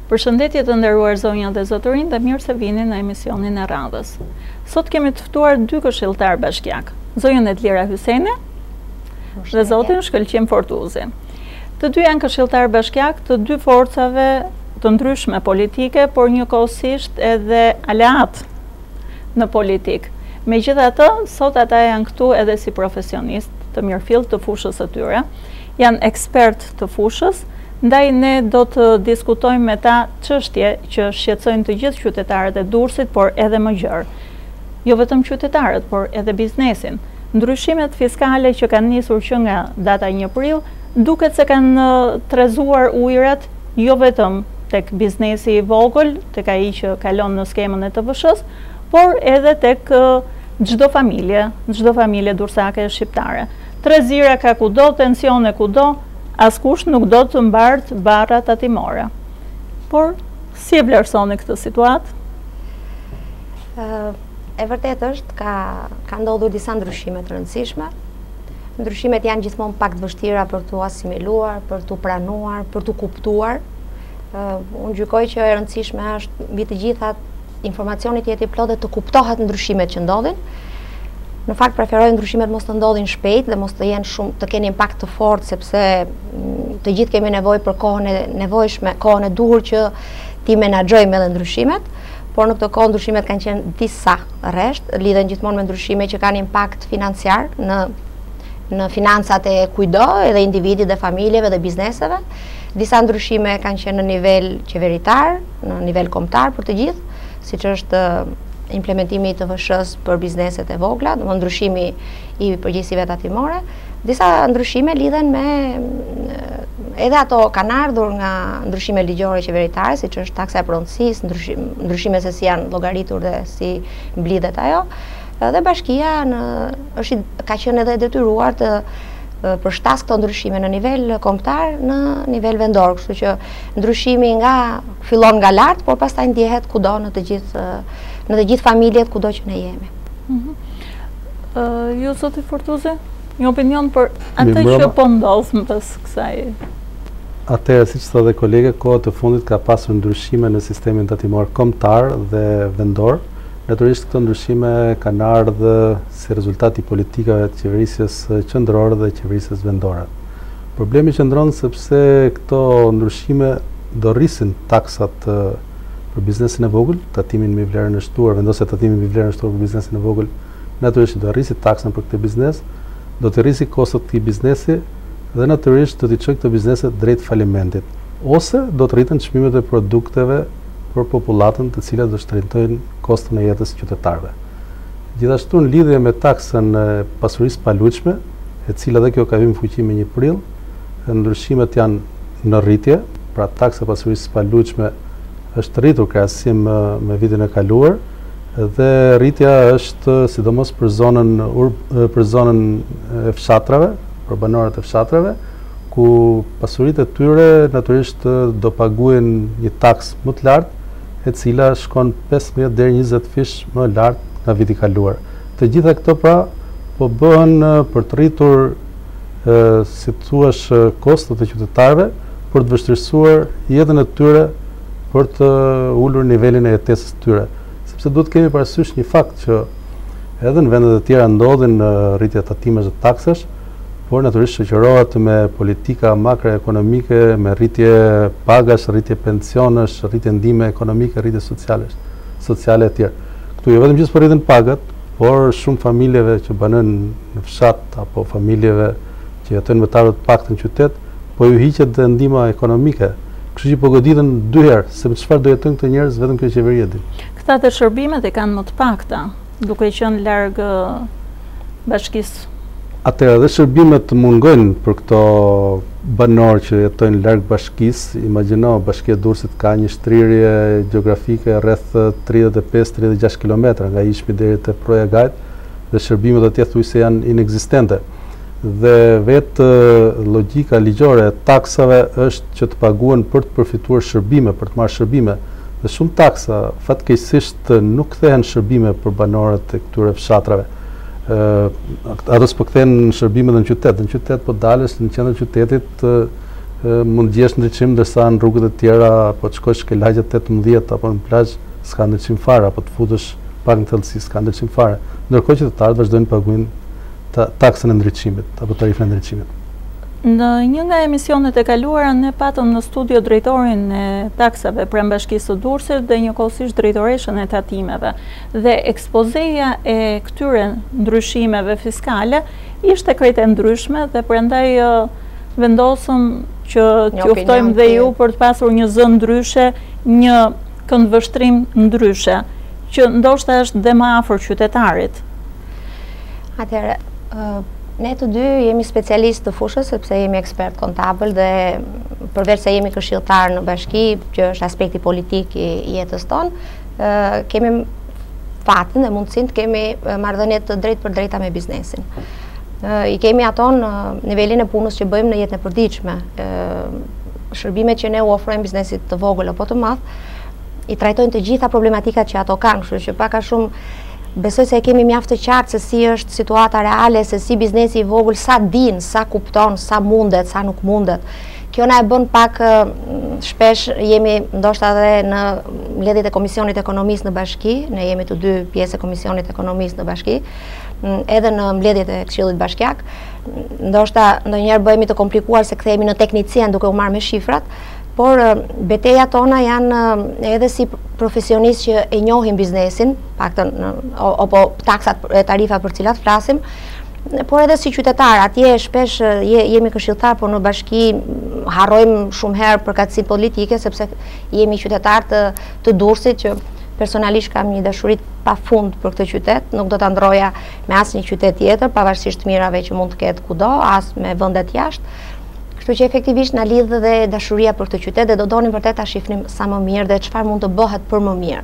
Përshëndetje të nderuar zonja dhe zotërin dhe mirë se vini në emisionin e radhës. Sot kemi të ftuar dy këshilltar bashkiak, zonjën Edlira Hyseni dhe zotin Shkëlqim Fortuzi. Të dy janë këshilltar bashkiak të dy forcave të ndryshme politike, por njëkohësisht edhe aleat në politikë. Megjithatë, sot ata janë këtu edhe si profesionist të mirëfill të fushës së tyre, janë ekspert të fushës. Ndaj ne do të diskutojmë me ta çështje që shqetësojnë të gjithë qytetarët e Durrësit, por edhe më gjërë. Jo vetëm qytetarët, por edhe biznesin. Ndryshimet fiskale që kanë nisur që nga data 1 prill, duket se kanë trezuar ujërat jo vetëm tek biznesi i vogël, tek ai që kalon në skemën e TVSH-s, por edhe tek çdo familje durrësake shqiptare. Trezira ka kudo, tensione kudo, askush nuk do të mbart barra tatimore. Por, si e vlerësoni këtë situatë? E vërtet është, ka ndodhur disa ndryshime të rëndësishme. Ndryshimet janë gjithmonë pak të vështira për të asimiluar, për të pranuar, për të kuptuar. Unë gjykoj që e rëndësishme është mbi të gjitha informacionit jeti plot dhe të kuptohet ndryshimet që ndodhin. Në fakt preferoj ndryshimet mos të ndodhin shpejt dhe mos të jenë shumë të kenë impakt të fortë, sepse të gjithë kemi nevojë për kohën e nevojshme, kohën e duhur që ti menaxhojmë edhe ndryshimet, por në këtë kohë ndryshimet kanë qenë disa rresht, lidhen gjithmonë me ndryshime që kanë impakt financiar në financat e kujdo, edhe individit dhe familjeve dhe bizneseve. Disa ndryshime kanë qenë në nivel qeveritar, në nivel kombëtar për të gjithë, siç është implementimi i TVSH-s për bizneset e vogla, domethënë ndryshimi i përgjegjësive tatimore. Disa ndryshime lidhen me edhe ato kanë ardhur nga ndryshime ligjore qeveritare, siç është taksa e pronësisë, ndryshime se si janë llogaritur dhe si mblidhet ajo. Dhe bashkia ka qenë edhe detyruar të përshtas këto ndryshime në nivel kombëtar, në nivel vendor, kështu që ndryshimi fillon nga lart, por pastaj ndjehet kudo në të gjithë familjet kudo që ne jemi. Ju zoti Fortuzi, një opinion për atë që po ndodh pas kësaj? Atëherë, siç thotë dhe kolege, kohët e fundit ka pasur ndryshime në sistemin tatimor kombëtar dhe vendor. Natyrisht këto ndryshime kanë ardhur si rezultat i politikave të qeverisjes qendrore dhe qeverisjes vendore. Problemi qëndron sepse këto ndryshime do rrisin taksat për biznesin e vogël, tatimin me vlerën e shtuar, vendosja tatimin me vlerën e shtuar për biznesin e vogël, natyrisht do rrisi taksën për këtë biznes, do të rrisi kostot të këtij biznesi dhe natyrisht do t'i çojë këtë biznese drejt falimentit, ose do të rriten çmimet e produkteve për popullatën të cilat do shtrëngtojnë koston e jetës së qytetarëve. Gjithashtu në lidhje me taksën e pasurisë paluajtshme, e cila dhe kjo ka vënë në fuqi me 1 prill, ndryshimet janë në rritje, pra taksa e pasurisë paluajtshme është rritur krahasim me vitin e kaluar dhe rritja është sidomos për zonën e fshatrave, për banorët e fshatrave, ku pasuritë e tyre natyrisht do paguajnë një taksë më të lartë, e cila shkon 15 deri 20 fish më lart nga viti i kaluar. Të gjitha këto pra po bëhen për të rritur si thuaç kostot e qytetarëve, për të vështirësuar jetën e tyre, për të ulur nivelin e jetesës të tyre. Sepse duhet kemi parasysh një fakt që edhe në vendet e tjera ndodhin rritje tatimesh dhe taksash, por natyrisht shoqërohet me politika makroekonomike, me rritje pagash, rritje pensionesh, rritje ndihme ekonomike, rritje sociale e tjera. Këtu jo vetëm gjithë po rriten pagat, por shumë familjeve që banojnë në fshat apo familjeve që jetojnë me të ardhur të paktën në qytet, po ju hiqet dhe ndihma ekonomike. Kështu që po goditen 2 herë, se çfarë do jetojnë këto njerëz vetëm kjo qeveri e din. Këta të shërbimet e kanë më të pakta, duke qenë larg bashkisë. Atëherë dhe shërbimet mungojnë për këto banorë që jetojnë larg bashkisë. Imagjino, Bashkia e Durrësit ka një shtrirje gjeografike rreth 35-36 kilometra nga Ishmi deri te Proja Gajt, dhe shërbimet atje thuajse janë inekzistente. Dhe vetë logjika ligjore e taksave është që të paguhen për të përfituar shërbime, për të marrë shërbime. Dhe shumë taksa fatkeqësisht nuk kthehen shërbime për banorët e këtyre fshatrave. Ato s'po kthehen shërbime në qytet po dalesh në qendër qytetit mund gjesh ndryshim, ndërsa në rrugët e tjera, apo të shkosh ke lagjet 18 apo në plazh, s'ka ndryshim fare, apo të futesh pak në thellësi, s'ka ndryshim fare. Ndërkohë qytetarët vazhdojnë të paguajnë taksën e ndriçimit apo tarifën e ndriçimit. Në një nga emisionet e kaluara ne patëm në studio drejtorin e taksave Pranë-Bashkisë së Durrësit dhe njëkohësisht drejtoreshën e tatimeve. Dhe ekspozeja e këtyre ndryshimeve fiskale ishte krejt e ndryshme dhe prandaj vendosëm që t'ju ftojmë dhe ju për të pasur një zë ndryshe, një këndvështrim ndryshe, që ndoshta është dhe më afër qytetarit. Atëherë, ne të dy jemi specialistë të fushës, sepse jemi ekspert kontabël dhe përveç se jemi këshilltar në bashki, që është aspekti politik i jetës tonë, kemi fatin dhe mundësinë të kemi marrëdhënie të drejtë për drejta me biznesin. I kemi ato në nivelin e punës që bëjmë në jetën e përditshme. Shërbimet që ne u ofrojmë biznesit të vogël apo të madh, i trajtojnë të gjitha problematikat që ato kanë, kështu që pak a shumë besoj se e kemi mjaft të qartë se si është situata reale, se si biznesi i vogël sa din, sa kupton, sa mundet, sa nuk mundet. Kjo na e bën pak shpesh jemi ndoshta edhe në mbledhjet e Komisionit Ekonomisë në Bashki, ne jemi të dy pjesë e Komisionit Ekonomisë në Bashki, edhe në mbledhjet e Këshillit Bashkiak, ndoshta ndonjëherë bëhemi të komplikuar se kthehemi në teknicien duke u marrë me shifrat, por beteja tona janë edhe si profesionistë që e njohin biznesin, paktën apo taksat e tarifat për cilat flasim, por edhe si qytetar, atje shpesh jemi këshilltar, por në bashki harrojmë shumë herë përkatësinë politike, sepse jemi qytetar të Durrësit, që personalisht kam një dashuri pafund për këtë qytet, nuk do ta ndroja me asnjë qytet tjetër, pavarësisht mirave që mund të ketë kudo, as me vendet jashtë. Kështu që efektivisht na lidh dhe dashuria për këtë qytet dhe do donim vërtet ta shihnim sa më mirë dhe çfarë mund të bëhet për më mirë.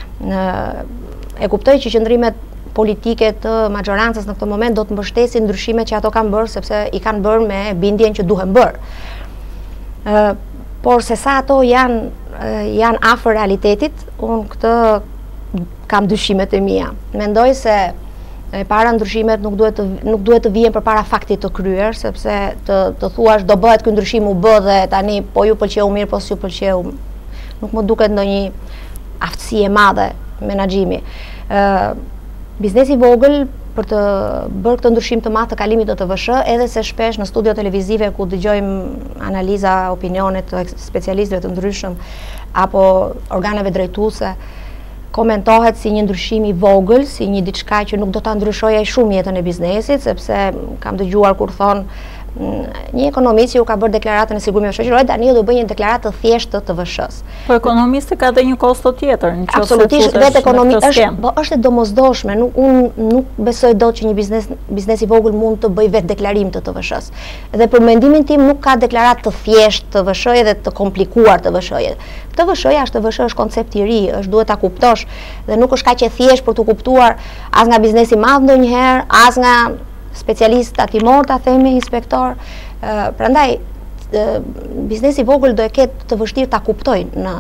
E kuptoj që qëndrimet politike të majorancës në këtë moment do të mbështesin ndryshimet që ato kanë bërë, sepse i kanë bërë me bindjen që duhen bërë. Por se sa ato janë afër realitetit, unë këtë kam dyshimet e mia. Mendoj se para ndryshimet nuk duhet të vijen përpara faktit të kryer, sepse të thuash do bëhet ky ndryshim u bë dhe tani po ju pëlqeu mirë, po s'ju pëlqeu, nuk më duket ndonjë aftësi e madhe menaxhimi. Biznesi i vogël për të bërë këtë ndryshim të madh të kalimit të TVSH, edhe se shpesh në studio televizive ku dëgjojmë analiza, opinione të specialistëve të ndryshëm apo organeve drejtuese, komentohet si një ndryshim i vogël, si një diçka që nuk do ta ndryshojë shumë jetën e biznesit, sepse kam dëgjuar kur thonë një ekonomist që u ka bërë deklaratën e sigurimeve shoqërore, tani do bëj një deklaratë të thjeshtë të TVSH-s. Po ekonomisti ka dhe një kosto tjetër, nëse absolutisht vetë ekonomi është e domosdoshme, nuk besoj dot që një biznes i vogël mund të bëj vetë deklarim të TVSH-s. Dhe për mendimin tim nuk ka deklaratë të thjeshtë TVSH-je dhe të komplikuar TVSH-je. TVSH-ja është koncept i ri, duhet ta kuptosh dhe nuk është kaq e thjeshtë për të kuptuar as nga biznesi i madh ndonjëherë, as nga specialist tatimor, ta themi, inspektor. Prandaj biznesi i vogël do e ketë të vështirë ta kuptoj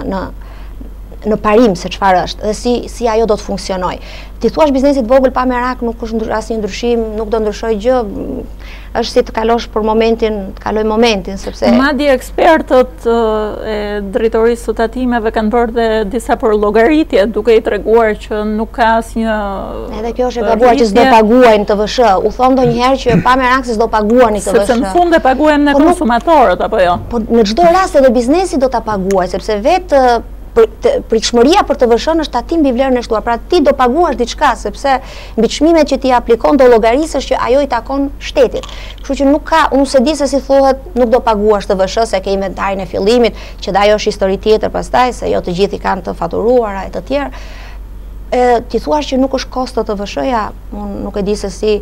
në parim se çfarë është dhe si ajo do të funksionojë. Ti thuash biznesit vogël pa merak, nuk është asnjë ndryshim, nuk do ndryshoj gjë, është si të kalosh për momentin, të kaloj momentin, sepse madje ekspertët e drejtorisë së tatimeve kanë bërë dhe disa llogaritje, duke i treguar që nuk ka asnjë. Edhe kjo është e gabuar që s'do paguajnë TVSH. U thon ndonjëherë që pa merak se s'do paguani TVSH. Sepse në fund e paguajmë ne konsumatorët apo jo? Po në çdo rast edhe biznesi do ta paguajë, sepse vetë pritshmëria për TVSH-n është tatim mbi vlerën e shtuar. Pra ti do paguash diçka sepse mbi çmimet që ti aplikon do llogarisësh që ajo i takon shtetit. Kështu që nuk ka, unë se di se si thuhet, nuk do paguash TVSH se ke inventarin e fillimit, që ajo është histori tjetër pastaj, se jo të gjithë i kanë të faturuara e të tjerë. Ti thuash që nuk është kosto TVSH-ja, unë nuk e di se si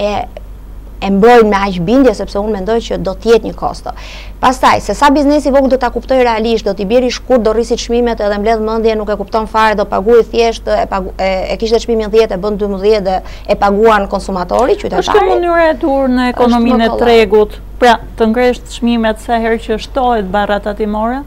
e mbrojnë me aq bindje, sepse unë mendoj që do të jetë një kosto. Pastaj, se sa biznesi i vogël do ta kuptoj realisht, do t'i bjerë shkurt, do rrisit çmimet edhe mbledh mendje, nuk e kupton fare, do paguaj thjesht, e kishte çmimin 10, e bën 12 dhe e paguan konsumatori, qytetari. Është mënyra e dur në ekonominë e tregut, pra të ngresh çmimet sa herë që shtohet barra tatimore?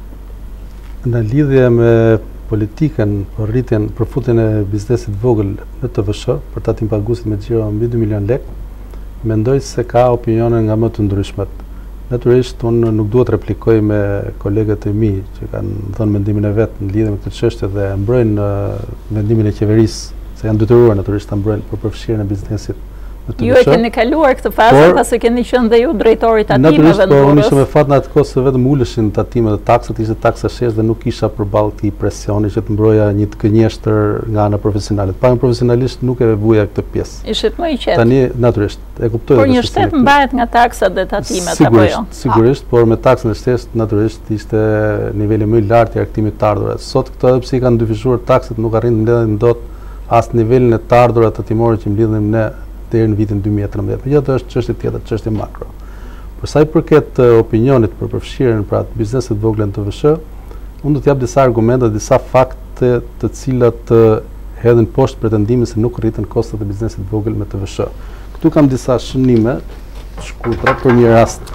Në lidhje me politikën për rritjen, përfutjen e biznesit vogël në TVSH, për tatim paguesit me xhiro mbi 2 milion lekë, mendoj se ka opinione nga më të ndryshmet. Natyrisht, unë nuk duhet replikoj me kolegët e mi që kanë thënë mendimin e vetë në lidhje me këtë çështje dhe mbrojnë vendimin e qeverisë, se janë detyruar natyrisht ta mbrojnë për përfshirjen e biznesit. Ju e keni kaluar këtë fazë, pasi keni qenë dhe ju drejtori tatimeve në Natyrisht, po unë isha me fat në atë kohë se vetëm uleshin tatimet e taksat, ishte taksa shesh dhe nuk isha përballë këtij presioni që të mbroja një të gënjeshtër nga ana profesionale. Para profesionalisht nuk e vuja këtë pjesë. Ishit më i qetë. Tani natyrisht e kuptoj. Por një shtet mbahet nga taksat dhe tatimet apo jo? Sigurisht, por me taksën e shtesë natyrisht ishte niveli më i lartë i arktimit të ardhurat. Sot këto edhe pse i kanë ndryshuar taksat nuk arrin të mbledhin dot as nivelin e të ardhurat tatimore që mbledhim ne deri në vitin 2013. Megjithatë është çështje tjetër, çështje makro. Për sa i përket opinionit për përfshirjen pra të bizneset vogla në TVSH, unë do të jap disa argumente, disa fakte të cilat hedhin poshtë pretendimin se nuk rriten kostot e biznesit vogël me TVSH. Këtu kam disa shënime shkurtra për një rast.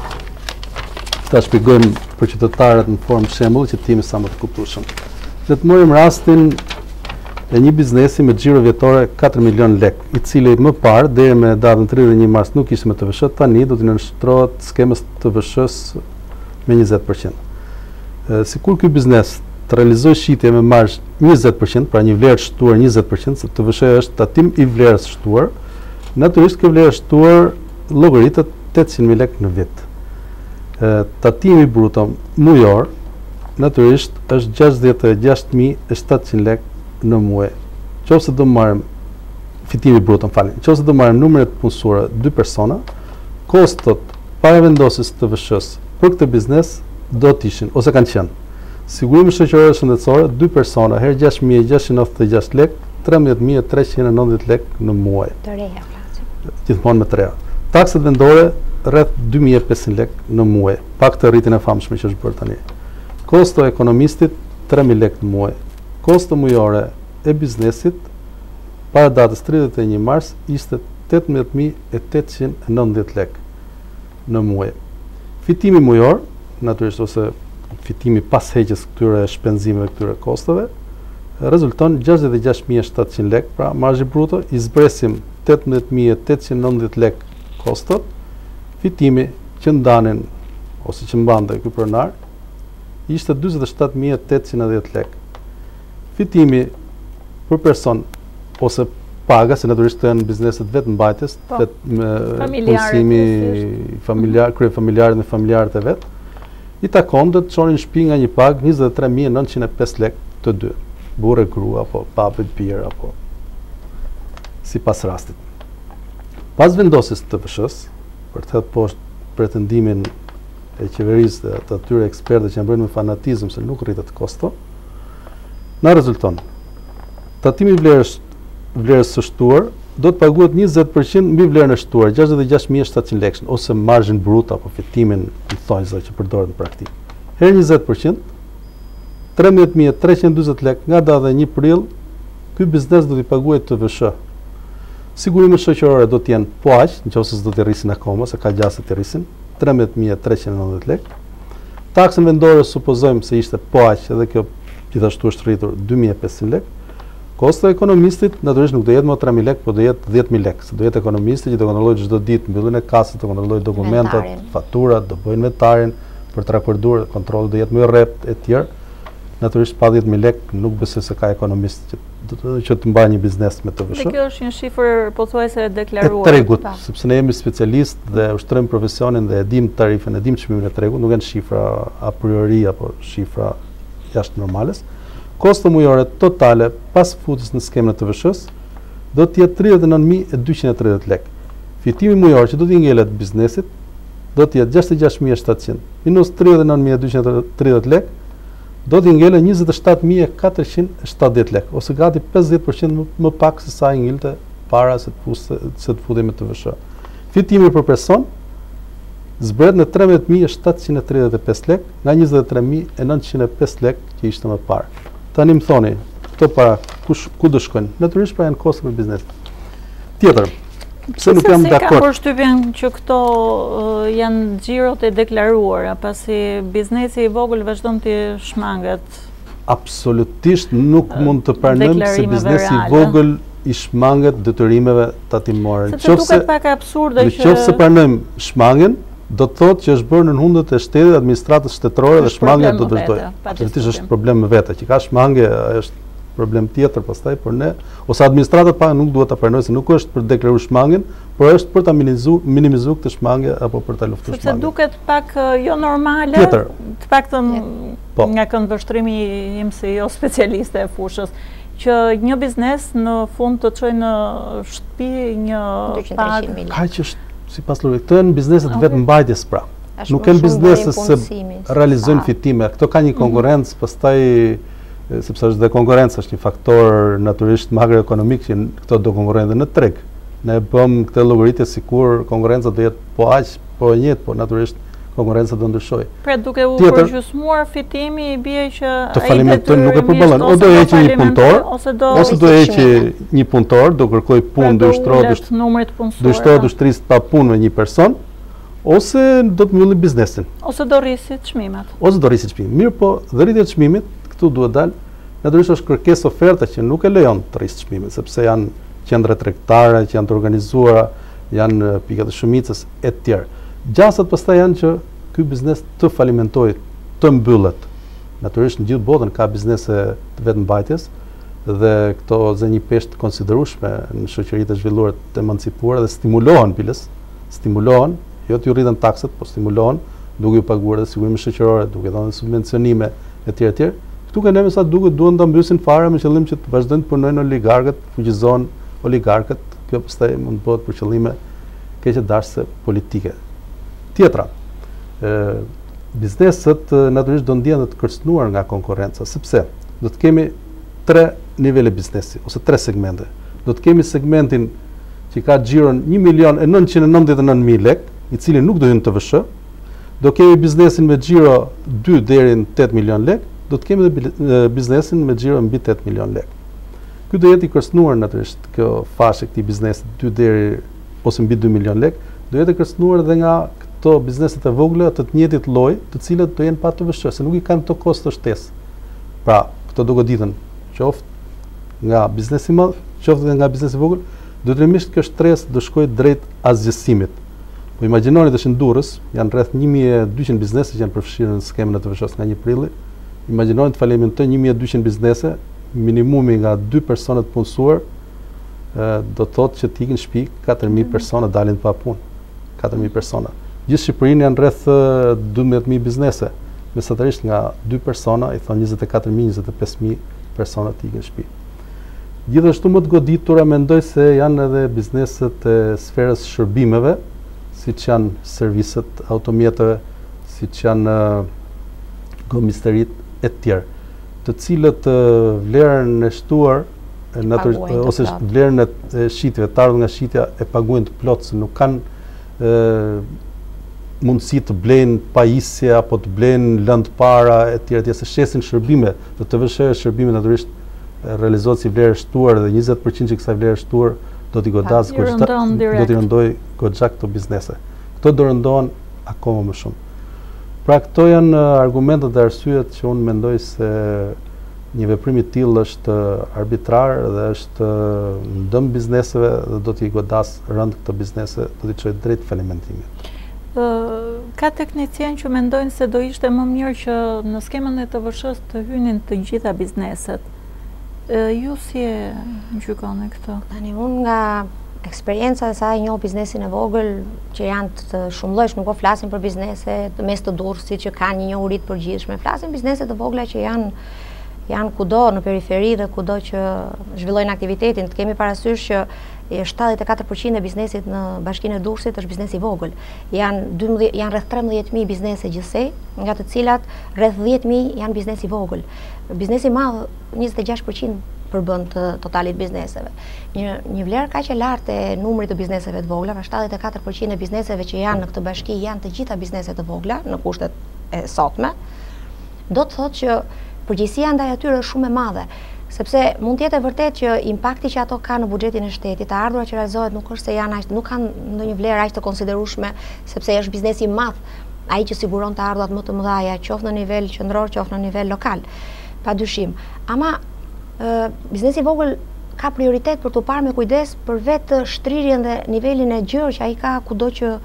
Ta shpjegojmë për qytetarët në formë shembulli që të jemi sa më të kuptueshëm. Le të marrim rastin e një biznesi me xhiro vjetore 4 milion lek, i cili më parë deri me datën 31 mars nuk ishte me TVSH, tani do të nënshtrohet skemës TVSH-s me 20%. Sikur ky biznes të realizojë shitje me marzh 20%, pra një vlerë shtuar 20%, se TVSH është tatim i vlerës shtuar, natyrisht kjo vlerë shtuar llogaritet 800.000 lek në vit. Tatimi bruto mujor natyrisht është 66.700 lek në muaj. Nëse do marrim fitimi bruto, nëse do marrim numrin e punësuara 2 persona, kostot paravendosjes të TVSH-s për këtë biznes do të ishin ose kanë qenë sigurimi shoqëror shëndetësor 2 persona herë 6.696 lek, 13.390 lek në muaj. Të reja flasim. Gjithmonë me të reja. Taksat vendore rreth 2.500 lek në muaj, pak të rritjen e famshme që është bërë tani. Kosto e ekonomistit 3.000 lek në muaj. Kosto mujore e biznesit para datës 31 mars ishte 18.890 lek në muaj. Fitimi mujor, natyrisht ose fitimi pas heqjes këtyre shpenzimeve, këtyre kostove, rezulton 66.700 lek, pra marzhi bruto, i zbresim 18.890 lek kostot, fitimi që ndanin, ose që mbante ky pronar, ishte 47.810 lek. Fitimi për person ose paga, se natyrisht të janë bizneset vetë mbajtjes, punësimi familjar, krye familjarët dhe familjarët e vetë, i takon të çonin shtëpi nga një pagë 23.905 lek të dy, burrë, grua, apo papë, birë, apo sipas rastit. Pas vendosjes të TVSH-s, për të hedhur poshtë pretendimin e qeverisë dhe të atyre ekspertëve që janë bërë me fanatizëm se nuk rritet kosto, na rezulton tatimi vlerës së shtuar do të paguhet 20% mbi vlerën e shtuar, 66.700 lekë, ose marzhin brut apo fitimin i thonjza që përdoret në praktikë. Herë 20%, 13.340 lekë nga data 1 prill, ky biznes do t'i paguajë TVSH. Sigurimet shoqërore do të jenë po aq, nëse s'do të rrisin akoma, se ka gjasë të rrisin, 13.390 lekë. Taksën vendore supozojmë se ishte po aq, edhe kjo gjithashtu është rritur 2.500 lek. Kosto e ekonomistit natyrisht nuk do jetë më 3.000 lek, por do jetë 10.000 lek. Se do jetë ekonomisti që do kontrollojë çdo ditë mbylljen e kasës, do kontrollojë dokumentat, faturat, do bëjnë inventarin për të raportuar, kontrolli do jetë më i rreptë e tjerë. Natyrisht pa 10.000 lek nuk besoj se ka ekonomist që të mbajë një biznes me TVSH. Dhe kjo është një shifër pothuajse e deklaruar. Tregut, sepse ne jemi specialistë dhe ushtrojmë profesionin dhe e dim tarifën, e dim çmimin e tregut, nuk janë shifra a priori apo shifra jashtë normales. Kosto mujore totale pas futjes në skemën e TVSH-s do të jetë 39.230 lek. Fitimi mujor që do t'i ngelet biznesit do të jetë 66.700 minus 39.230 lek, do t'i ngelet 27.470 lek, ose gati 50% më pak se sa i ngelte para se të futej me TVSH. Fitimi për person zbret në 13.735 lek nga 23.905 lek që ishte më parë. Tani më thoni, këto para ku do shkojnë? Natyrisht pra janë kosto për biznesin. Tjetër, pse nuk jam dakord? Ka përshtypjen që këto janë xhirot e deklaruara, pasi biznesi i vogël vazhdon të shmanget. Absolutisht nuk mund të pranojmë se biznesi i vogël i shmanget detyrimeve tatimore. Sepse duket pak absurde që nëse pranojmë shmangen, do të thotë që është bërë në hundët e shtetit, administratës shtetërore dhe shmangja do të vazhdojë. Absolutisht është problem me vete, që ka shmangje është problem tjetër pastaj, por ne ose administrata pa nuk duhet ta pranojë se nuk është për deklaruar shmangjen, por është për ta minimizuar këtë shmangje apo për ta luftuar shmangjen. Sepse duket pak jo normale, të paktën nga këndvështrimi im si jo specialiste e fushës, që një biznes në fund të çojë në shtëpi një pagë. Kaq është sipas logjikës. Këto janë bizneset vetë mbajtjes pra. Nuk janë biznese se realizojnë fitime. Këto ka një konkurrencë, pastaj sepse është dhe konkurrenca është një faktor natyrisht makroekonomik që këto do konkurrojnë dhe në treg. Ne bëm këtë llogaritje sikur konkurrenca do jetë po aq, po e njëjtë, po natyrisht konkurrenca do ndryshojë. Pra duke u përgjysmuar fitimi i bie që të falimentojnë nuk e përballon, o do heqë një punëtor, ose do heqë një punëtor, do kërkoj punë, do shtrohet ushtrisë pa punë me një person, ose do të mbylli biznesin. Ose do rrisit çmimet. Mirë, po dhe rritja e çmimit këtu duhet dalë, natyrisht është kërkesë oferta që nuk e lejon të rrisë çmimin, sepse janë qendre tregtare që janë të organizuara, janë pikat e shumicës e tjerë. Gjasat pastaj janë që ky biznes të falimentojë, të mbyllet. Natyrisht në gjithë botën ka biznese të vetmbajtjes dhe këto zë një peshë të konsiderueshme në shoqëritë e zhvilluara të emancipuara dhe stimulohen, jo të rriten taksat, po stimulohen duke u paguar dhe sigurime shoqërore, duke dhënë subvencionime etj. etj. Këtu kanë sa duket duan ta mbysin fare me qëllim që të vazhdojnë të punojnë oligarkët, fuqizohen oligarkët, kjo pastaj mund të bëhet për qëllime keqëdashëse politike. Tjetra, bizneset natyrisht do ndihen të kërcënuar nga konkurrenca, sepse do të kemi 3 nivele biznesi ose 3 segmente. Do të kemi segmentin që ka xhiron 1.999.000 lek, i cili nuk do hynë në TVSH. Do kemi biznesin me xhiro 2 deri në 8 milion lek, do të kemi dhe biznesin me xhiro mbi 8 milion lek. Ky do jetë i kërcënuar natyrisht kjo fashë këtij biznesi 2 deri ose mbi 2 milion lek, do jetë i kërcënuar edhe nga këto bizneset e vogla të njëjtit lloj, të cilët do jenë pa TVSH, se nuk i kanë këto kosto shtesë. Pra, këto do goditen qoftë nga biznesi i madh, qoftë nga biznesi i vogël, detyrimisht kjo shtresë do shkojë drejt asgjësimit. Po imagjinoni tash në Durrës janë rreth 1200 biznese që janë përfshirë në skemën e TVSH-s nga 1 prilli. Imagjinoni të falimentojnë 1200 biznese, minimumi nga 2 persona të punësuar, do thotë që t'ikin shtëpi 4000 persona dalin pa punë. 4000 persona. Gjithë Shqipërinë janë rreth 12.000 biznese, mesatarisht nga 2 persona, i thonë 24.000, 25.000 persona t'ikin shtëpi. Gjithashtu më të goditura mendoj se janë edhe bizneset e sferës shërbimeve, siç janë serviset automjeteve, siç janë gomisterit e tjerë, të cilët vlerën e shtuar ose vlerën e shitjeve, të ardhur nga shitja e paguajnë të plotë, se nuk kanë mundësi të blenë pajisje apo të blenë lëndë para e tjerë, se shesin shërbime, dhe TVSH shërbime natyrisht realizohet si vlerë shtuar dhe 20% që kësaj vlerë shtuar do t'i godas, do t'i rëndoj goxha këto biznese. Këto do rëndohen akoma më shumë. Pra këto janë argumentet dhe arsyet që unë mendoj se një veprim i tillë është arbitrar dhe është ndëm bizneseve dhe do t'i godas rënd këto biznese, do t'i çojë drejt falimentimit. Ka teknicien që mendojnë se do ishte më mirë që në skemën e TVSH-s të hynin të gjitha bizneset. Ju si e gjykoni këto? Tani unë nga eksperienca e saj njoh biznesin e vogël që janë të shumëllojsh, nuk po flasim për biznese të mes të Durrësit që kanë një njohuri të përgjithshme, flasim biznese të vogla që janë kudo në periferi dhe kudo që zhvillojnë aktivitetin. Të kemi parasysh që 74% e biznesit në Bashkinë e Durrësit është biznes i vogël. Janë rreth 13.000 biznese gjithsej, nga të cilat rreth 10.000 janë biznes i vogël. Biznesi i madh 26% përbën të totalit bizneseve. Një vlerë kaq e lartë e numrit të bizneseve të vogla, pra 74% e bizneseve që janë në këtë bashki janë të gjitha bizneset të vogla në kushtet e sotme, do të thotë që përgjegjësia ndaj atyre është shumë e madhe, sepse mund të jetë vërtet që impakti që ato kanë në buxhetin e shtetit, të ardhurat që realizohet nuk është se janë nuk kanë ndonjë vlerë aq të konsiderueshme, sepse është biznesi i madh ai që siguron të ardhurat më të mëdha, qoftë në nivel qendror, qoftë në nivel lokal. Padyshim. Ama biznesi i vogël ka prioritet për të parë me kujdes për vetë shtrirjen dhe nivelin e gjerë që ai ka kudo që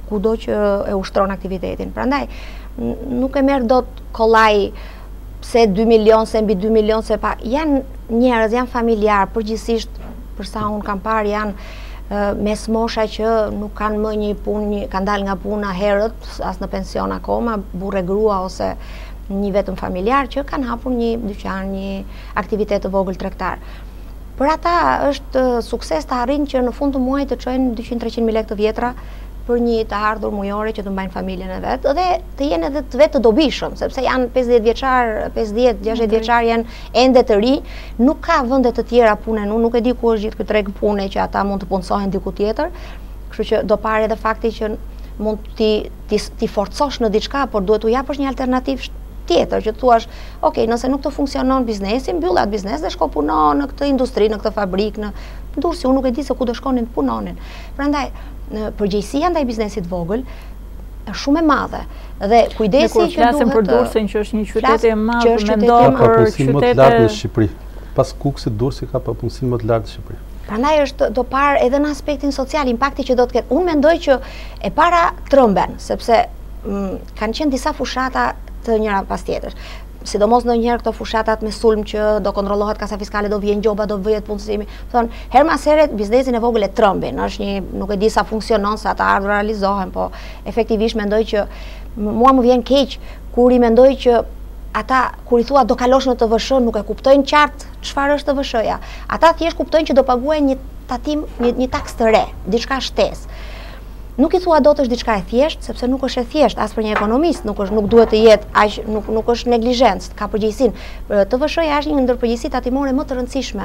kudo që e ushtron aktivitetin. Prandaj, nuk e merr dot kollaj se 2 milion, se mbi 2 milion, se pa. Janë njerëz, janë familjar, përgjithsisht, përsa unë kam parë, janë mes mosha që nuk kanë më një punë, kanë dalë nga puna herët, as në pension akoma, burre grua ose një vetëm familjar që kanë hapur një dyqan, një aktivitet të vogël tregtar. Për ata është sukses të arrin që në fund të muajit të çojnë 200-300.000 lekë të vjetra për një të ardhur mujore që të mbajnë familjen e vetë dhe të jenë edhe të vetë të dobishëm, sepse janë 50 vjeçar, 50-60 vjeçar janë ende të ri, nuk ka vende të tjera pune, nuk e di ku është gjithë ky treg pune që ata mund të punësohen diku tjetër, kështu që do parë edhe fakti që mund ti forcosh në diçka, por duhet u japësh një alternativë tjetër, që thuash, ok, nëse nuk të funksionon biznesi, mbyll atë biznes dhe shko puno në këtë industri, në këtë fabrik, në Durrësi, unë nuk e di se ku do shkonin të punonin. Prandaj, përgjegjësia ndaj biznesit vogël është shumë e madhe. Dhe kujdesi që duhet... Ne kur flasim për Durrësin, që është një qytet e madh, mendo për punësinë më të lartë në Shqipëri. Pas Kukësit, Durrësi ka punësinë më të lartë në Shqipëri. Prandaj është do parë edhe në aspektin social, impakti që do të ketë. Unë mendoj që e para trëmben, sepse kanë qenë disa fushata të njëra pas tjetër. Sidomos ndonjëherë këto fushatat me sulm që do kontrollohet kasa fiskale, do vjen gjoba, do vjet punësimi. Thonë, her mas here biznesin e vogël e trëmbin, është një, nuk e di sa funksionon, sa të ardhur realizohen, po efektivisht mendoj që mua më vjen keq kur i mendoj që ata kur i thua do kalosh në TVSH nuk e kuptojnë qartë çfarë është TVSH-ja. Ata thjesht kuptojnë që do paguajnë një tatim, një taks të re, diçka shtesë. Nuk i thua do të është diçka e thjesht, sepse nuk është e thjesht, as për një ekonomist, nuk duhet të jetë aq, nuk është neglizhencë, ka përgjegjësinë. TVSH-ja është një ndër përgjegjësitë tatimore më të rëndësishme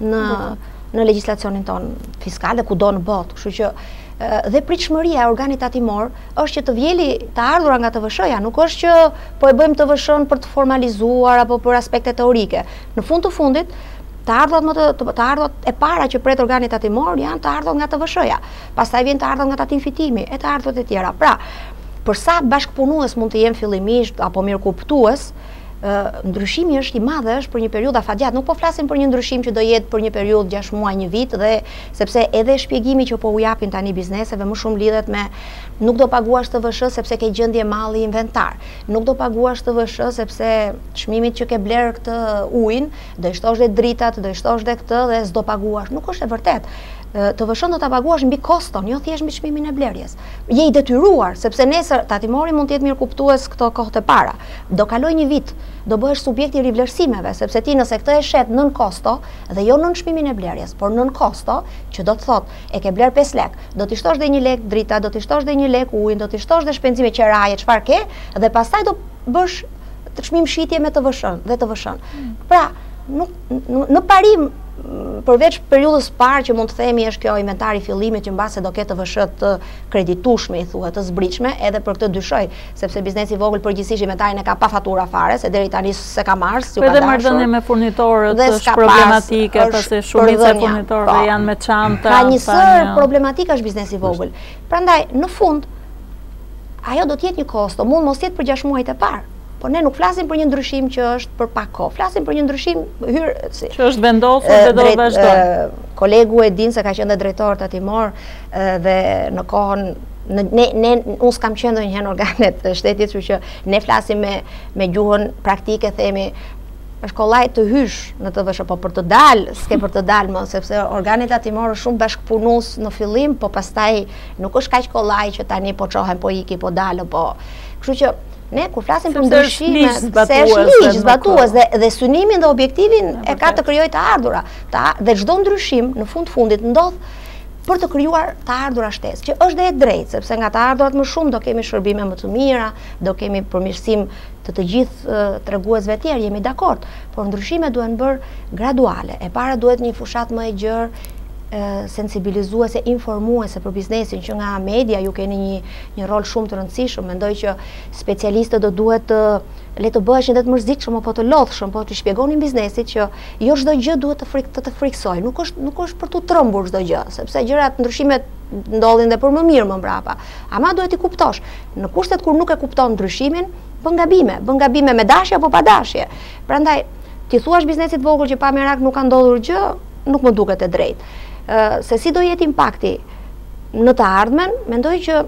në legjislacionin ton fiskal dhe kudo në botë. Kështu që dhe pritshmëria e organit tatimor është që të vjeli të ardhura nga TVSH-ja, nuk është që po e bëjmë TVSH-n për të formalizuar apo për aspekte teorike. Në fund të fundit, të ardhurat e para që pret organit tatimor janë të ardhurat nga TVSH-ja. Pastaj vjen të ardhurat nga tatim fitimi, e të ardhurat e tjera. Pra, përsa bashkëpunues mund të jem fillimisht apo mirëkuptues, ndryshimi është i madh, është për një periudhë afatgjatë. Nuk po flasim për një ndryshim që do jetë për një periudhë 6 muaj, 1 vit, dhe sepse edhe shpjegimi që po u japin tani bizneseve më shumë lidhet me nuk do paguash TVSH sepse ke gjendje malli inventar. Nuk do paguash TVSH sepse çmimit që ke bler këtë ujin, do i shtosh dhe dritat, do i shtosh dhe këtë dhe s'do paguash. Nuk është e vërtetë. TVSH-n do ta paguash mbi koston, jo thjesht mbi çmimin e blerjes. Je i detyruar, sepse nesër tatimori mund të jetë mirëkuptues këto kohët e para. Do kaloj një vit, do bëhesh subjekt i rivlerësimeve, sepse ti nëse këtë e shet nën kosto dhe jo nën çmimin e blerjes, por nën kosto, që do të thotë e ke bler 5 lek, do t'i shtosh dhe 1 lek drita, do t'i shtosh dhe 1 lek ujin, do t'i shtosh dhe shpenzime qeraje, çfarë ke, dhe pastaj do bësh çmim shitje me TVSH-n dhe TVSH-n. Pra, në parim përveç periudhës parë që mund të themi është kjo inventari fillimit që mbase do ketë TVSH të kreditueshme, i thuhet, të zbritshme, edhe për këtë dyshoj, sepse biznesi i vogël përgjithsisht inventarin e ka pa fatura fare, se deri tani se ka marrë, s'u ka dashur. Edhe marrëdhënia me furnitorët është problematike, pasi shumica e furnitorëve janë me çanta. Ka një sër problematika është biznesi i vogël. Prandaj, në fund, ajo do të jetë një kosto, mund mos jetë për 6 muajt e parë. Po ne nuk flasim për një ndryshim që është për pak kohë, flasim për një ndryshim që është vendosur dhe do të vazhdojë. Kolegu e din se ka qenë drejtor tatimor dhe në kohën unë s'kam qenë ndonjëherë në organet të shtetit, kështu që ne flasim me gjuhën praktike, themi është kollaj të hysh në TVSH, po për të dalë, s'ke për të dalë më, sepse organi tatimor është shumë bashkëpunues në fillim, po pastaj nuk është kaq kollaj që tani po çohen, po iki, po dalë, po. Kështu që ne kur flasim për ndryshime, se është ligj zbatues dhe synimin dhe objektivin e ka të krijojë të ardhura. Dhe çdo ndryshim në fundit ndodh për të krijuar të ardhura shtesë, që është dhe e drejtë, sepse nga të ardhurat më shumë do kemi shërbime më të mira, do kemi përmirësim të gjithë treguesve tjerë, jemi dakord, por ndryshimet duhen bërë graduale. E para duhet një fushat më e gjerë, sensibilizuese, informuese për biznesin, që nga media ju keni një rol shumë të rëndësishëm. Mendoj që specialistët do duhet le të bëheshin dhe të mërzitshëm apo të lodhshëm, po të shpjegonin biznesit që jo çdo gjë duhet të friksojë. Nuk është për tu trembur çdo gjë, sepse gjërat, ndryshimet ndodhin dhe për më mirë më mbrapa. Ama duhet i kuptosh. Në kushtet kur nuk e kupton ndryshimin, bën gabime me dashje apo pa dashje. Prandaj, ti thuash biznesit vogël që pa merak nuk ka ndodhur gjë, nuk më duket e drejtë. Se si do jetë impakti në të ardhmen, mendoj që